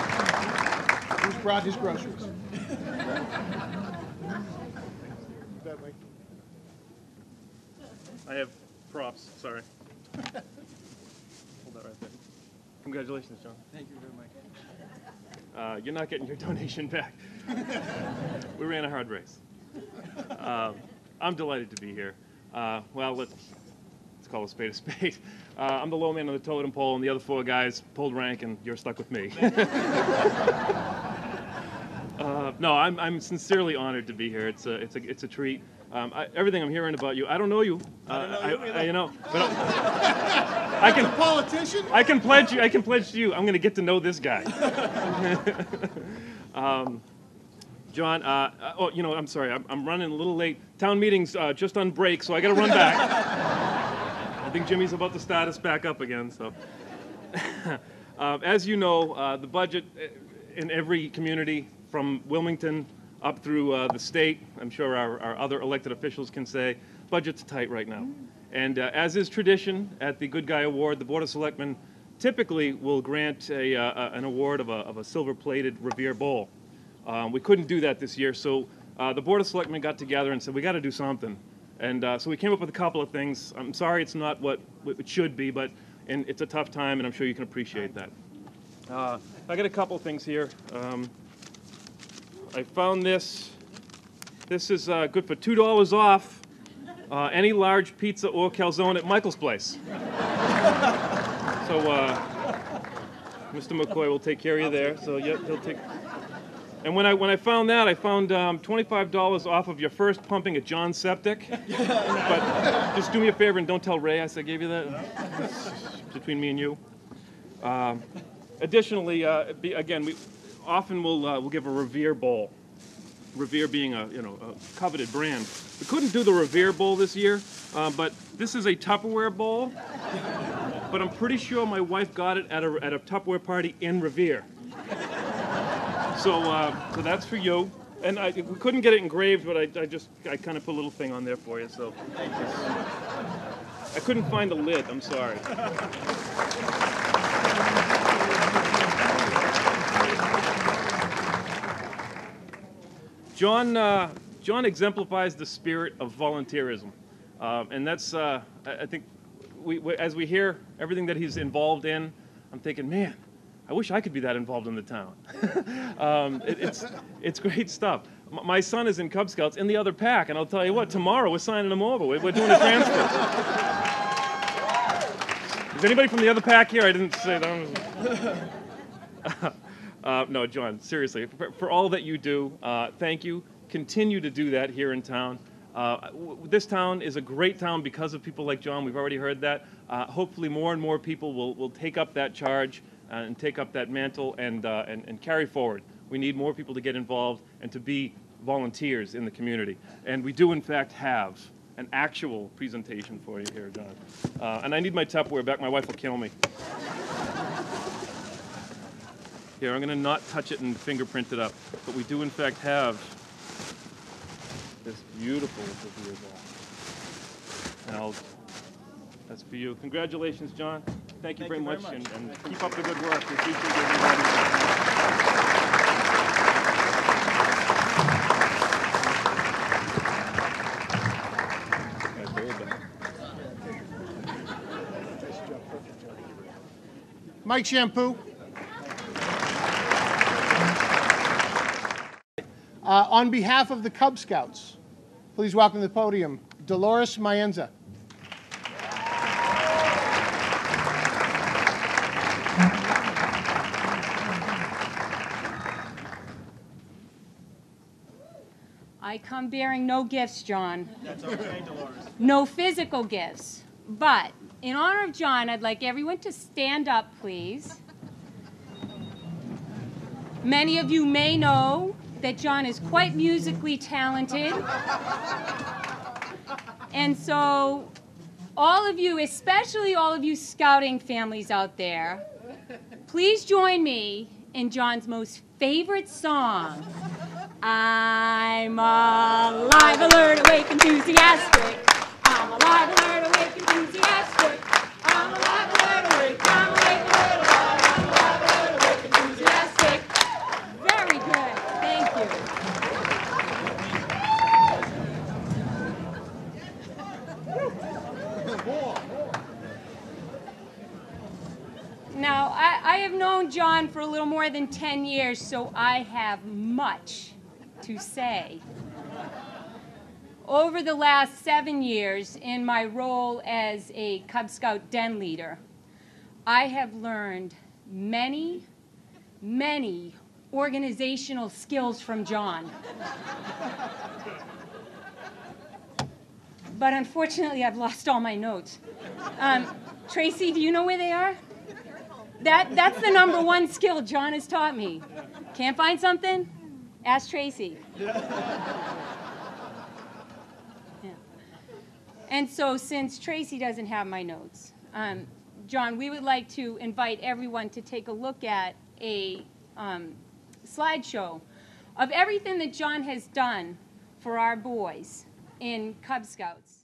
Speaker 2: Who's brought his groceries? that, Mike.
Speaker 9: I have props, sorry. Hold that right there. Congratulations, John.
Speaker 10: Thank you very much.
Speaker 9: You're not getting your donation back. We ran a hard race. I'm delighted to be here. Well, let's call a spade a spade. I'm the low man on the totem pole, and the other four guys pulled rank, and you're stuck with me. No, I'm sincerely honored to be here. It's a treat. Everything I'm hearing about you, I don't know you.
Speaker 10: I don't know you either.
Speaker 9: You know, but I can.
Speaker 2: A politician?
Speaker 9: I can pledge you. I can pledge to you. I'm going to get to know this guy. John, oh, you know, I'm sorry. I'm running a little late. Town meeting's just on break, so I got to run back. I think Jimmy's about to start us back up again. So, as you know, the budget in every community, from Wilmington up through the state, I'm sure our other elected officials can say, budget's tight right now. And as is tradition at the Good Guy Award, the Board of Selectmen typically will grant an award of a silver-plated Revere Bowl. We couldn't do that this year, so the Board of Selectmen got together and said, we got to do something. And so we came up with a couple of things. I'm sorry it's not what it should be, but it's a tough time, and I'm sure you can appreciate that. I got a couple of things here. I found this. This is good for $2 off any large pizza or calzone at Michael's Place. So Mr. McCoy will take care of you there. So yeah, he'll take. And when I found that, I found $25 off of your first pumping at John's Septic. But just do me a favor and don't tell Ray I gave you that. It's between me and you. Additionally, again, we often we'll give a Revere Bowl. Revere being a coveted brand. We couldn't do the Revere Bowl this year, but this is a Tupperware bowl. But I'm pretty sure my wife got it at a Tupperware party in Revere. So that's for you. And we couldn't get it engraved, but I kind of put a little thing on there for you. So I couldn't find the lid. I'm sorry. John exemplifies the spirit of volunteerism, and that's I think as we hear everything that he's involved in, I'm thinking, man, I wish I could be that involved in the town. It's great stuff. My son is in Cub Scouts in the other pack, and I'll tell you what, tomorrow we're signing him over. We're doing a transfer. Is anybody from the other pack here? I didn't say that. No, John, seriously, for all that you do, thank you. Continue to do that here in town. This town is a great town because of people like John. We've already heard that. Hopefully more and more people will take up that charge and take up that mantle and carry forward. We need more people to get involved and to be volunteers in the community. And we do, in fact, have an actual presentation for you here, John. And I need my Tupperware back. My wife will kill me. Here, I'm going to not touch it and fingerprint it up. But we do, in fact, have this beautiful Revere Bowl. And that's for you. Congratulations, John. Thank you very much. And keep up the good work. We appreciate everybody.
Speaker 2: Mike Shampoo. On behalf of the Cub Scouts, please welcome to the podium Dolores Maenza.
Speaker 12: I come bearing no gifts, John.
Speaker 10: That's okay, Dolores.
Speaker 12: No physical gifts. But in honor of John, I'd like everyone to stand up, please. Many of you may know that John is quite musically talented. And so all of you, especially all of you scouting families out there, please join me in John's most favorite song. I'm alive, alert, awake, enthusiastic. I'm alive, alert, awake, enthusiastic. I'm alive, alert, awake, I'm awake, alert, alive. I'm alive, alert, awake, enthusiastic. Very good. Thank you. Now, I have known John for a little more than 10 years, so I have much to say. Over the last 7 years, in my role as a Cub Scout den leader, I have learned many, many organizational skills from John. But unfortunately, I've lost all my notes. Tracy, do you know where they are? That's the #1 skill John has taught me. Can't find something? Ask Tracy. Yeah. And so since Tracy doesn't have my notes, John, we would like to invite everyone to take a look at a slideshow of everything that John has done for our boys in Cub Scouts.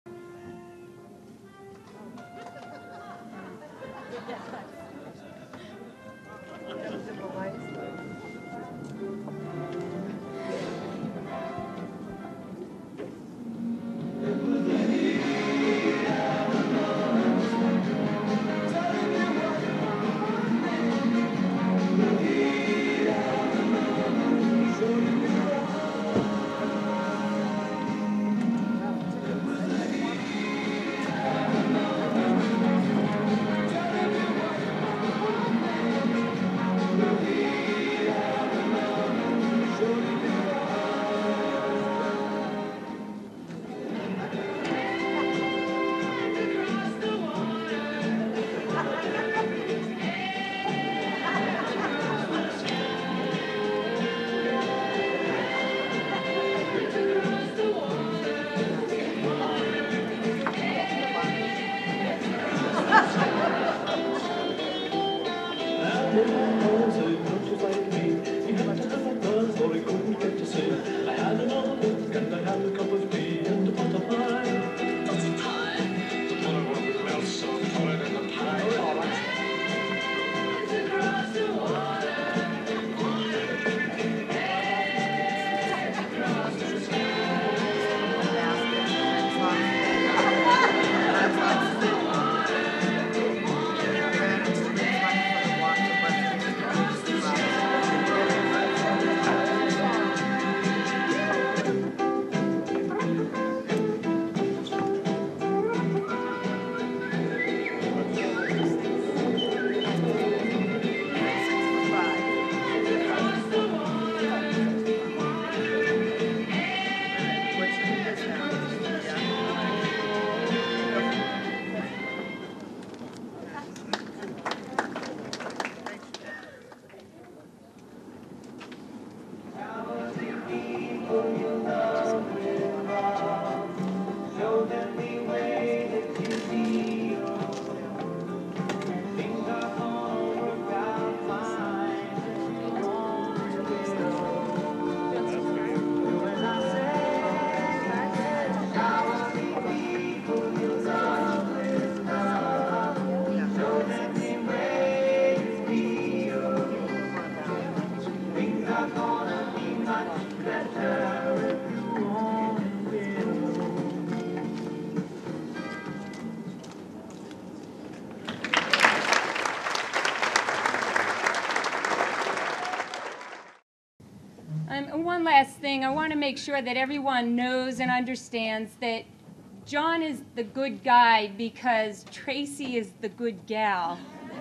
Speaker 12: One last thing, I want to make sure that everyone knows and understands that John is the good guy because Tracy is the good gal.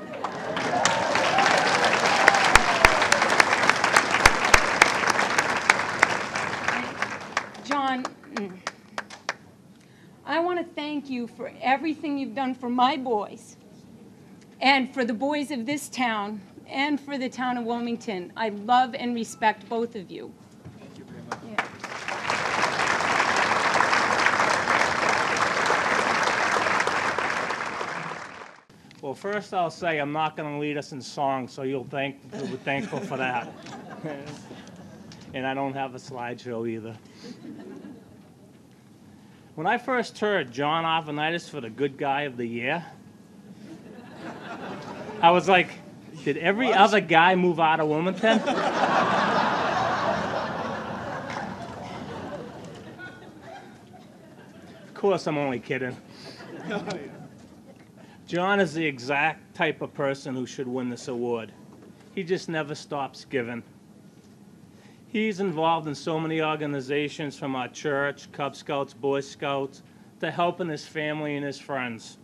Speaker 12: John, I want to thank you for everything you've done for my boys and for the boys of this town and for the town of Wilmington. I love and respect both of you.
Speaker 10: Thank you very much.
Speaker 12: Yeah.
Speaker 9: Well, first I'll say I'm not going to lead us in song, so you'll be thankful for that. And I don't have a slideshow either. When I first heard John Arvanitis for the Good Guy of the Year, I was like, did every other guy move out of Wilmington? Of course, I'm only kidding. John is the exact type of person who should win this award. He just never stops giving. He's involved in so many organizations, from our church, Cub Scouts, Boy Scouts, to helping his family and his friends.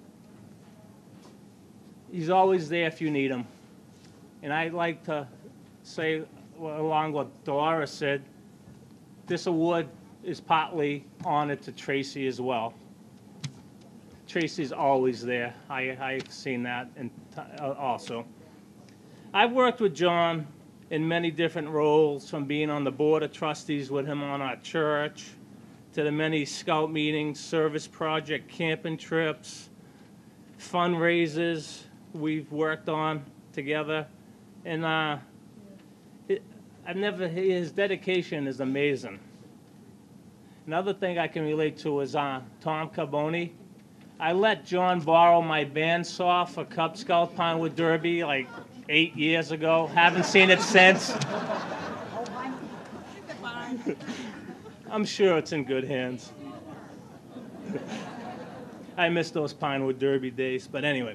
Speaker 9: He's always there if you need him. And I'd like to say, along what Dolores said, this award is partly honored to Tracy as well. Tracy's always there. I've seen that also. I've worked with John in many different roles, from being on the board of trustees with him on our church, to the many scout meetings, service project, camping trips, fundraisers we've worked on together. And his dedication is amazing. Another thing I can relate to is Tom Carboni. I let John borrow my bandsaw for Cub Scout Pinewood Derby like 8 years ago. Haven't seen it since. I'm sure it's in good hands. I miss those Pinewood Derby days, but anyway.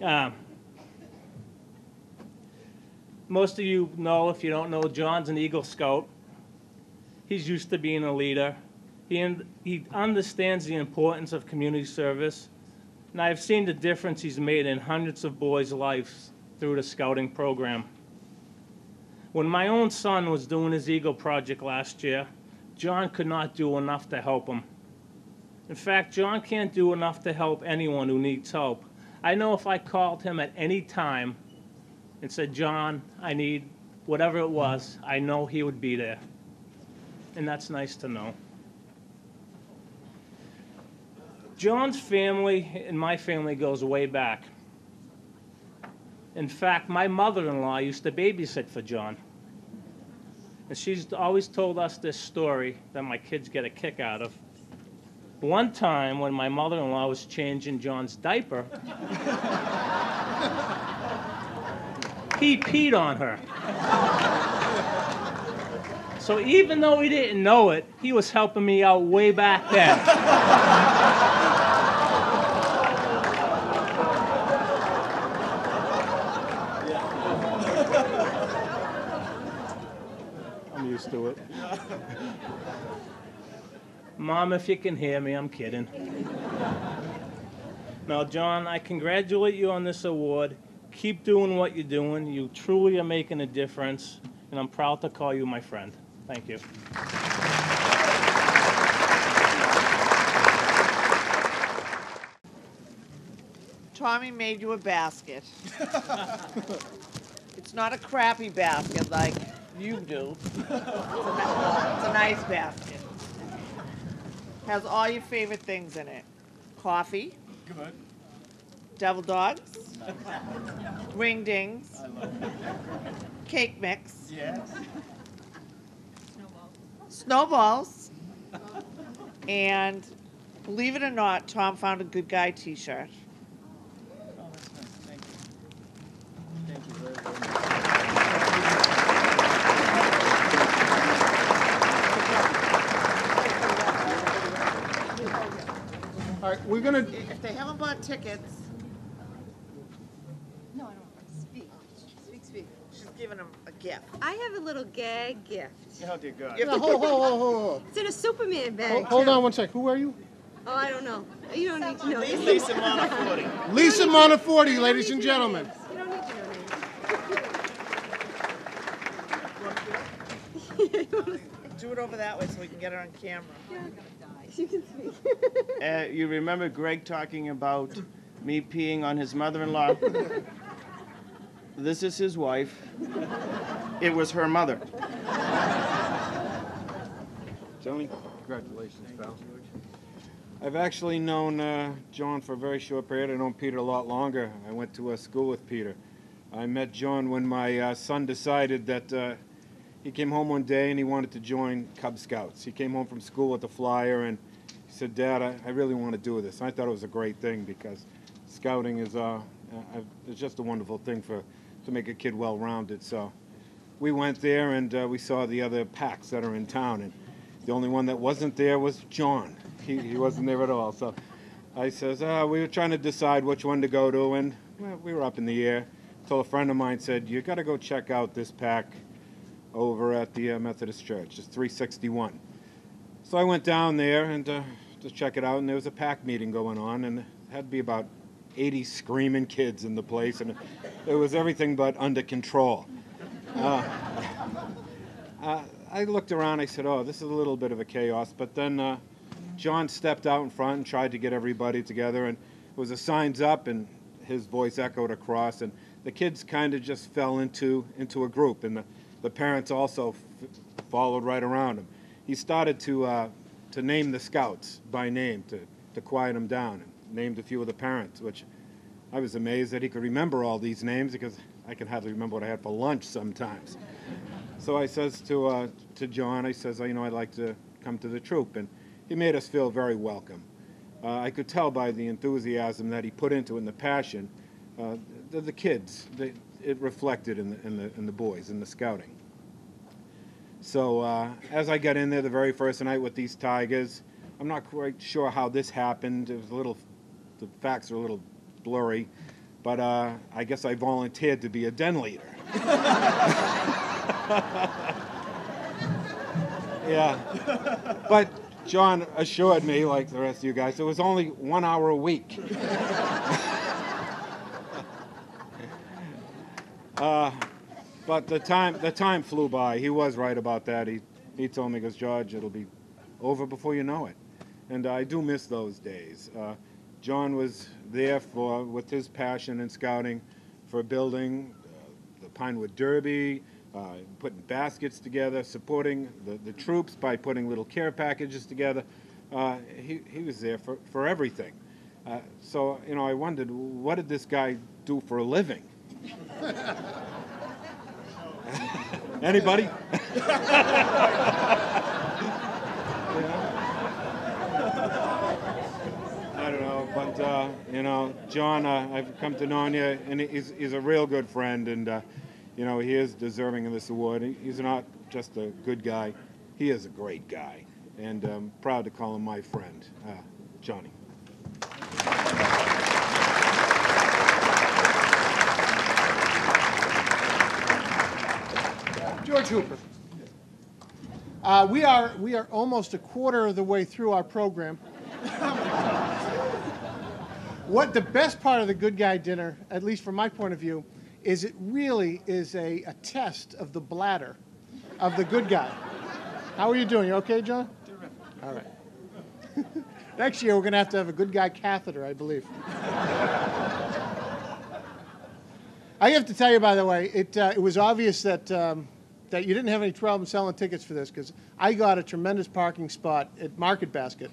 Speaker 9: Most of you know, if you don't know, John's an Eagle Scout. He's used to being a leader. He understands the importance of community service, and I've seen the difference he's made in hundreds of boys' lives through the scouting program. When my own son was doing his Eagle Project last year, John could not do enough to help him. In fact, John can't do enough to help anyone who needs help. I know if I called him at any time and said, John, I need whatever it was, I know he would be there. And that's nice to know. John's family and my family goes way back. In fact, my mother-in-law used to babysit for John. And she's always told us this story that my kids get a kick out of. One time when my mother-in-law was changing John's diaper, he peed on her. So even though he didn't know it, he was helping me out way back then. I'm used to it. Mom, if you can hear me, I'm kidding. Now, John, I congratulate you on this award. Keep doing what you're doing. You truly are making a difference, and I'm proud to call you my friend. Thank you.
Speaker 13: Tommy made you a basket. It's not a crappy basket like you do. It's a nice basket. Has all your favorite things in it. Coffee.
Speaker 10: Good.
Speaker 13: Devil dogs. Ring dings. Cake mix.
Speaker 10: Yes.
Speaker 13: Snowballs. And believe it or not, Tom found a Good Guy t-shirt.
Speaker 10: Oh, that's nice. Thank you. Thank you very, very much.
Speaker 2: All right, we're going to...
Speaker 13: If they haven't bought tickets...
Speaker 14: No, I don't. Speak. Speak.
Speaker 13: She's giving them a gift.
Speaker 14: I have a little gag gift.
Speaker 10: Oh, dear God.
Speaker 2: Hold.
Speaker 14: It's in a Superman bag.
Speaker 2: Hold on one sec. Who are you?
Speaker 14: Oh, I don't know. You don't need to know.
Speaker 10: Lisa Monaforti.
Speaker 2: Lisa Monaforti, ladies and gentlemen.
Speaker 14: You don't need to know names.
Speaker 13: Do it over that way so we can get her on camera.
Speaker 14: You can speak.
Speaker 10: You remember Greg talking about me peeing on his mother-in-law? This is his wife. It was her mother.
Speaker 15: Tony, congratulations, pal. I've actually known John for a very short period. I've known Peter a lot longer. I went to school with Peter. I met John when my son decided that he came home one day and he wanted to join Cub Scouts. He came home from school with a flyer and he said, Dad, I really want to do this. And I thought it was a great thing because scouting is it's just a wonderful thing to make a kid well-rounded. So we went there and we saw the other packs that are in town. And the only one that wasn't there was John. He wasn't there at all. So I says, we were trying to decide which one to go to, and well, we were up in the air until a friend of mine said, you got to go check out this pack over at the Methodist Church. It's 361. So I went down there and to check it out, and there was a pack meeting going on, and it had to be about 80 screaming kids in the place, and it was everything but under control. I looked around, I said, oh, this is a little bit of a chaos, but then John stepped out in front and tried to get everybody together, and there was a signs up, and his voice echoed across, and the kids kind of just fell into a group, and the parents also followed right around him. He started to name the scouts by name to quiet them down, and named a few of the parents, which I was amazed that he could remember all these names, because I can hardly remember what I had for lunch sometimes. So I says to John, I says, you know, I'd like to come to the troop, and he made us feel very welcome. I could tell by the enthusiasm that he put into it and the passion, the kids, it reflected in the boys, in the scouting. So as I got in there the very first night with these Tigers, I'm not quite sure how this happened. It was the facts are a little blurry, but I guess I volunteered to be a den leader. Yeah, but John assured me, like the rest of you guys, it was only 1 hour a week. But the time flew by. He was right about that. He told me, he goes, George, it'll be over before you know it. And I do miss those days. John was there with his passion in scouting for building the Pinewood Derby, putting baskets together, supporting the troops by putting little care packages together. He was there for everything. So, you know, I wondered, what did this guy do for a living? Anybody? I don't know, but you know, John, I've come to know you, and he's a real good friend, and you know, he is deserving of this award. He's not just a good guy; he is a great guy, and I'm proud to call him my friend, Johnny.
Speaker 2: George Hooper. We are almost a quarter of the way through our program. What the best part of the Good Guy Dinner, at least from my point of view, is it really is a test of the bladder of the good guy. How are you doing? You okay, John? Terrific. All right. Next year we're going to have a good guy catheter, I believe. I have to tell you, by the way, it was obvious that you didn't have any trouble selling tickets for this, because I got a tremendous parking spot at Market Basket.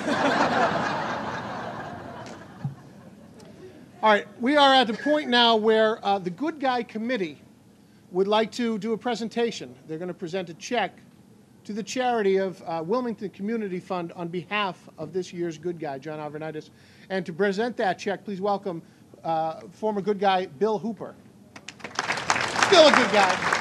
Speaker 2: All right, we are at the point now where the Good Guy Committee would like to do a presentation. They're going to present a check to the charity of Wilmington Community Fund on behalf of this year's Good Guy, John Arvanitis. And to present that check, please welcome former Good Guy Bill Hooper. Still a good guy.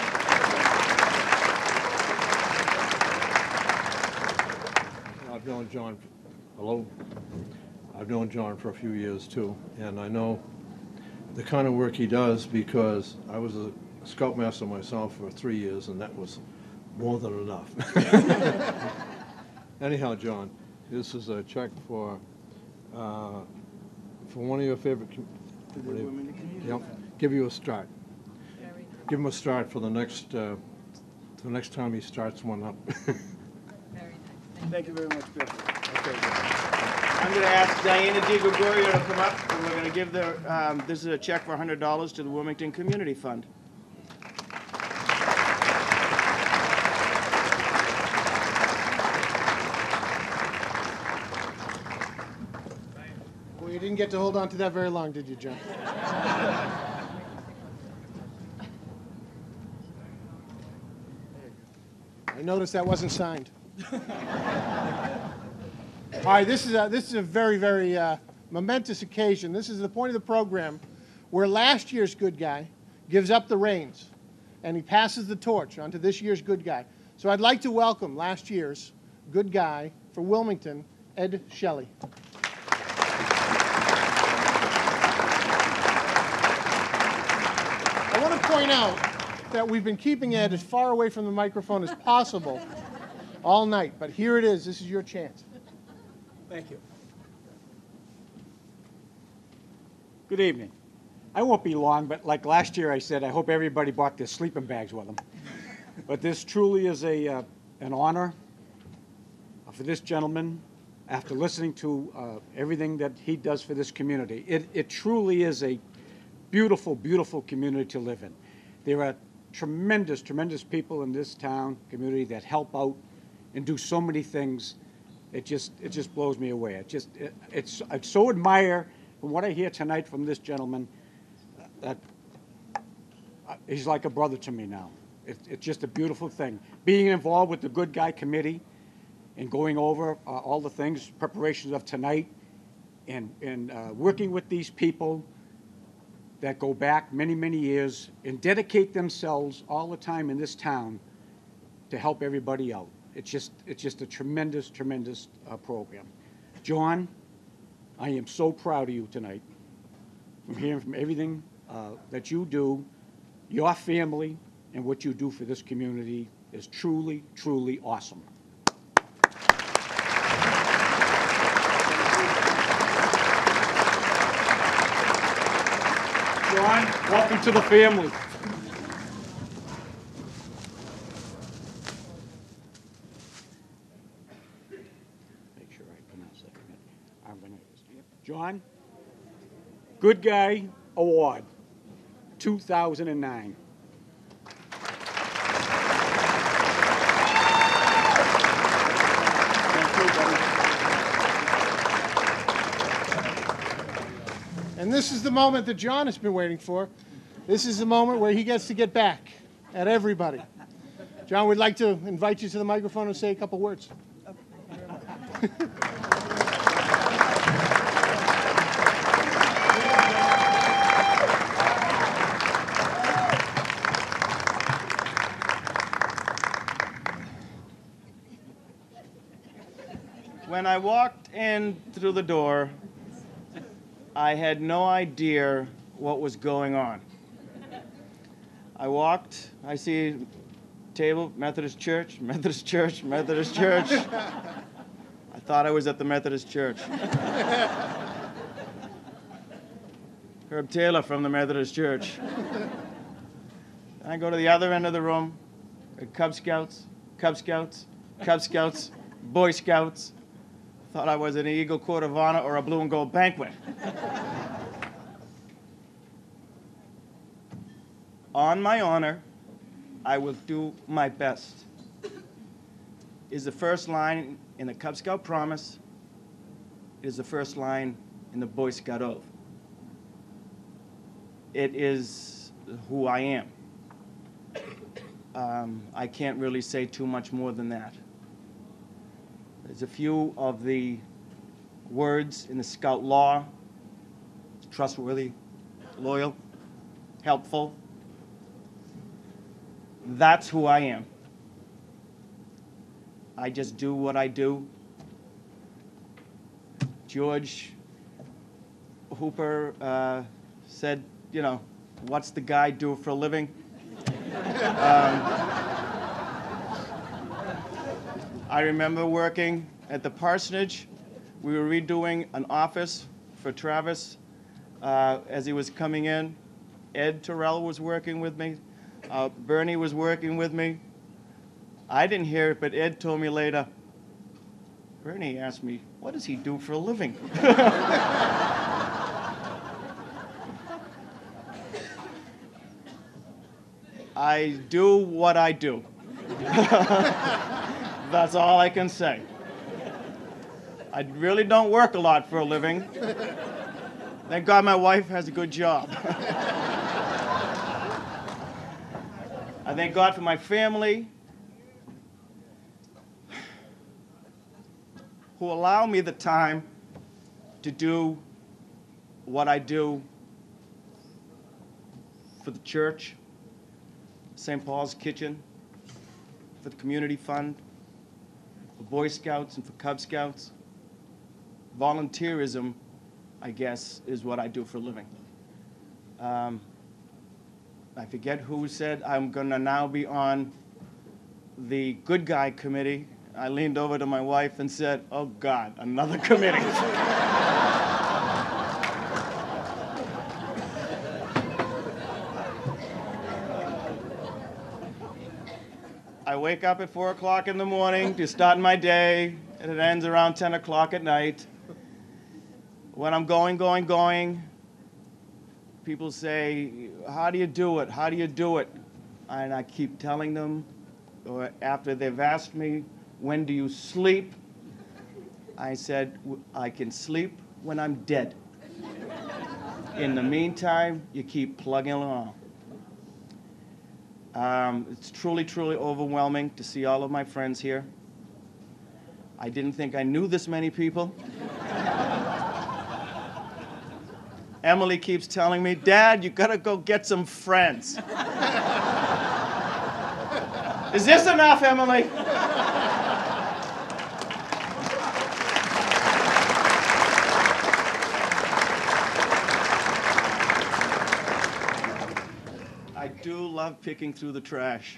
Speaker 16: I've known John, hello? I've known John for a few years too, and I know the kind of work he does because I was a scoutmaster myself for 3 years, and that was more than enough. Anyhow, John, this is a check for one of your favorite. Yep. Give you a start. Give him a start for the next time he starts one up.
Speaker 10: Thank you very much, Bill. Okay, I'm going to ask Diana DiGregorio to come up, and we're going to give this is a check for $100 to the Wilmington Community Fund.
Speaker 2: Well, you didn't get to hold on to that very long, did you, John? I noticed that wasn't signed. All right, this is a very, very momentous occasion. This is the point of the program where last year's good guy gives up the reins and he passes the torch on to this year's good guy. So I'd like to welcome last year's good guy for Wilmington, Ed Shelley. point out that we've been keeping Ed as far away from the microphone as possible all night, but here it is. This is your chance.
Speaker 17: Thank you. Good evening. I won't be long, but like last year I said, I hope everybody brought their sleeping bags with them. But this truly is an honor for this gentleman, after listening to everything that he does for this community. It truly is a beautiful, beautiful community to live in. There are tremendous, tremendous people in this town, community, that help out and do so many things. It just blows me away. I so admire, from what I hear tonight from this gentleman, that he's like a brother to me now. It's just a beautiful thing. Being involved with the Good Guy Committee and going over all the things, preparations of tonight, and working with these people that go back many, many years and dedicate themselves all the time in this town to help everybody out. It's just a tremendous, tremendous program. John, I am so proud of you tonight. From hearing from everything that you do, your family, and what you do for this community is truly, truly awesome. John, welcome to the family. Make sure I pronounce that. Arvanitis. John, Good Guy Award, 2009.
Speaker 2: And this is the moment that John has been waiting for. This is the moment where he gets to get back at everybody. John, we'd like to invite you to the microphone and say a couple words.
Speaker 10: When I walked in through the door, I had no idea what was going on. I walked, I see table, Methodist Church, Methodist Church, Methodist Church. I thought I was at the Methodist Church. Herb Taylor from the Methodist Church. I go to the other end of the room, Cub Scouts, Cub Scouts, Cub Scouts, Boy Scouts. Thought I was in an Eagle Court of Honor or a blue and gold banquet. On my honor, I will do my best, is the first line in the Cub Scout promise, is the first line in the Boy Scout oath. It is who I am. I can't really say too much more than that. There's a few of the words in the Scout law: trustworthy, loyal, helpful. That's who I am. I just do what I do. George Hooper said, you know, what's the guy do for a living? I remember working at the parsonage. We were redoing an office for Travis as he was coming in. Ed Terrell was working with me. Bernie was working with me. I didn't hear it, but Ed told me later. Bernie asked me, what does he do for a living? I do what I do. That's all I can say. I really don't work a lot for a living. Thank God my wife has a good job. I thank God for my family, who allow me the time to do what I do for the church, St. Paul's Kitchen, for the Community Fund, for Boy Scouts and for Cub Scouts. Volunteerism, I guess, is what I do for a living. I forget who said I'm going to now be on the good guy committee. I leaned over to my wife and said, oh God, another committee. I wake up at 4 o'clock in the morning to start my day, and it ends around 10 o'clock at night. When I'm going, people say, how do you do it? How do you do it? And I keep telling them, or after they've asked me, when do you sleep? I said, I can sleep when I'm dead. In the meantime, you keep plugging along. It's truly, truly overwhelming to see all of my friends here. I didn't think I knew this many people. Emily keeps telling me, Dad, you gotta go get some friends. Is this enough, Emily? I do love picking through the trash.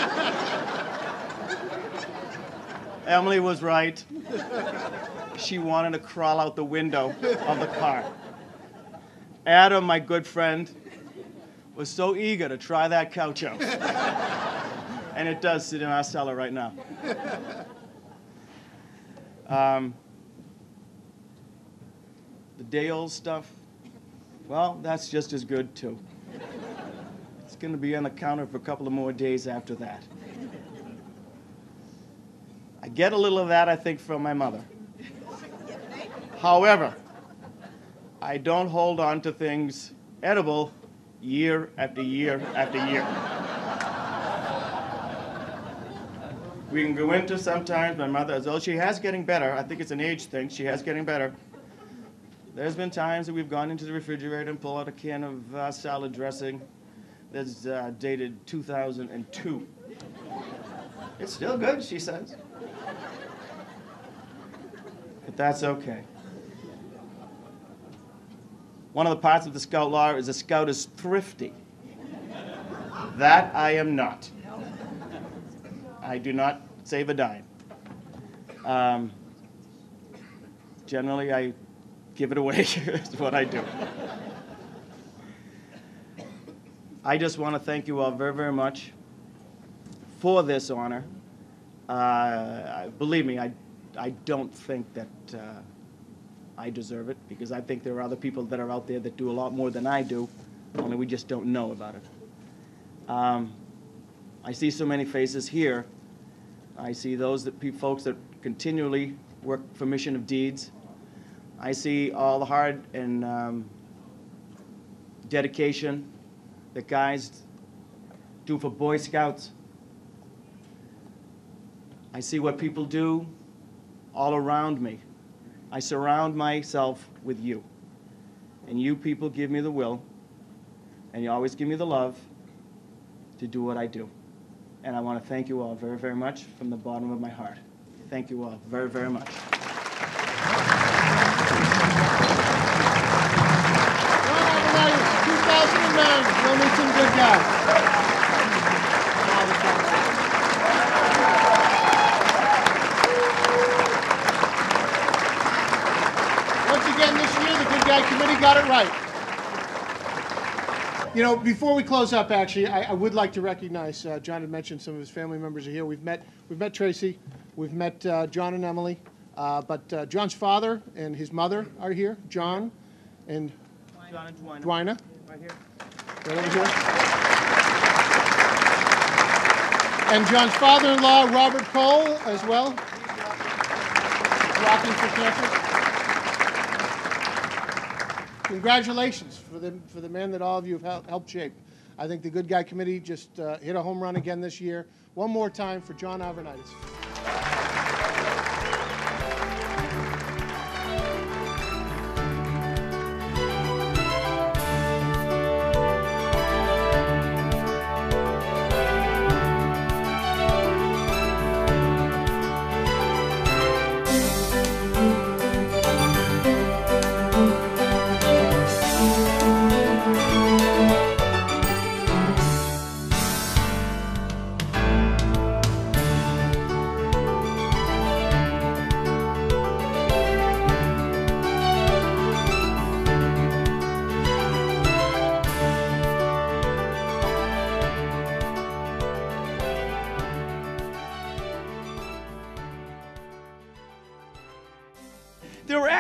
Speaker 10: Emily was right. She wanted to crawl out the window of the car. Adam, my good friend, was so eager to try that couch out. And it does sit in our cellar right now. The day-old stuff, well, that's just as good, too. It's going to be on the counter for a couple of more days after that. I get a little of that, I think, from my mother. However, I don't hold on to things edible year after year after year. We can go into sometimes, my mother, although she has getting better, I think it's an age thing, she has getting better. There's been times that we've gone into the refrigerator and pulled out a can of salad dressing that's dated 2002. It's still good, she says. But that's okay. One of the parts of the Scout law is a Scout is thrifty. That I am not. I do not save a dime. Generally, I give it away, is what I do. I just want to thank you all very, very much for this honor. Believe me, I don't think that I deserve it, because I think there are other people that are out there that do a lot more than I do, only we just don't know about it. I see so many faces here. I see those folks that continually work for Mission of Deeds. I see all the hard and dedication that guys do for Boy Scouts. I see what people do all around me. I surround myself with you. And you people give me the will, and you always give me the love to do what I do. And I want to thank you all very, very much from the bottom of my heart. Thank you all very, very much.
Speaker 2: Arvanitis, 2009, Wilmington Good Guys. Once again this year, the Good Guy Committee got it right. You know, before we close up, actually, I would like to recognize, John had mentioned some of his family members are here. We've met Tracy, we've met John and Emily, but John's father and his mother are here, John and Dwina.
Speaker 10: Right here.
Speaker 2: Right over here. And John's father-in-law, Robert Cole, as well, rocking for campus. Congratulations for the man that all of you have helped shape. I think the Good Guy Committee just hit a home run again this year. One more time for John Arvanitis.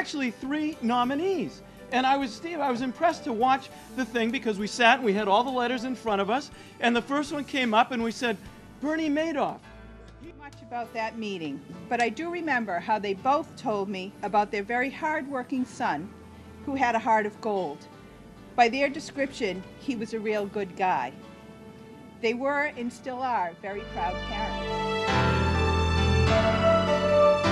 Speaker 3: actually 3 nominees. And Steve, I was impressed to watch the thing because we sat and we had all the letters in front of us, and the first one came up and we said, Bernie Madoff.
Speaker 4: Much about that meeting, but I do remember how they both told me about their very hard-working son who had a heart of gold. By their description, he was a real good guy. They were and still are very proud parents.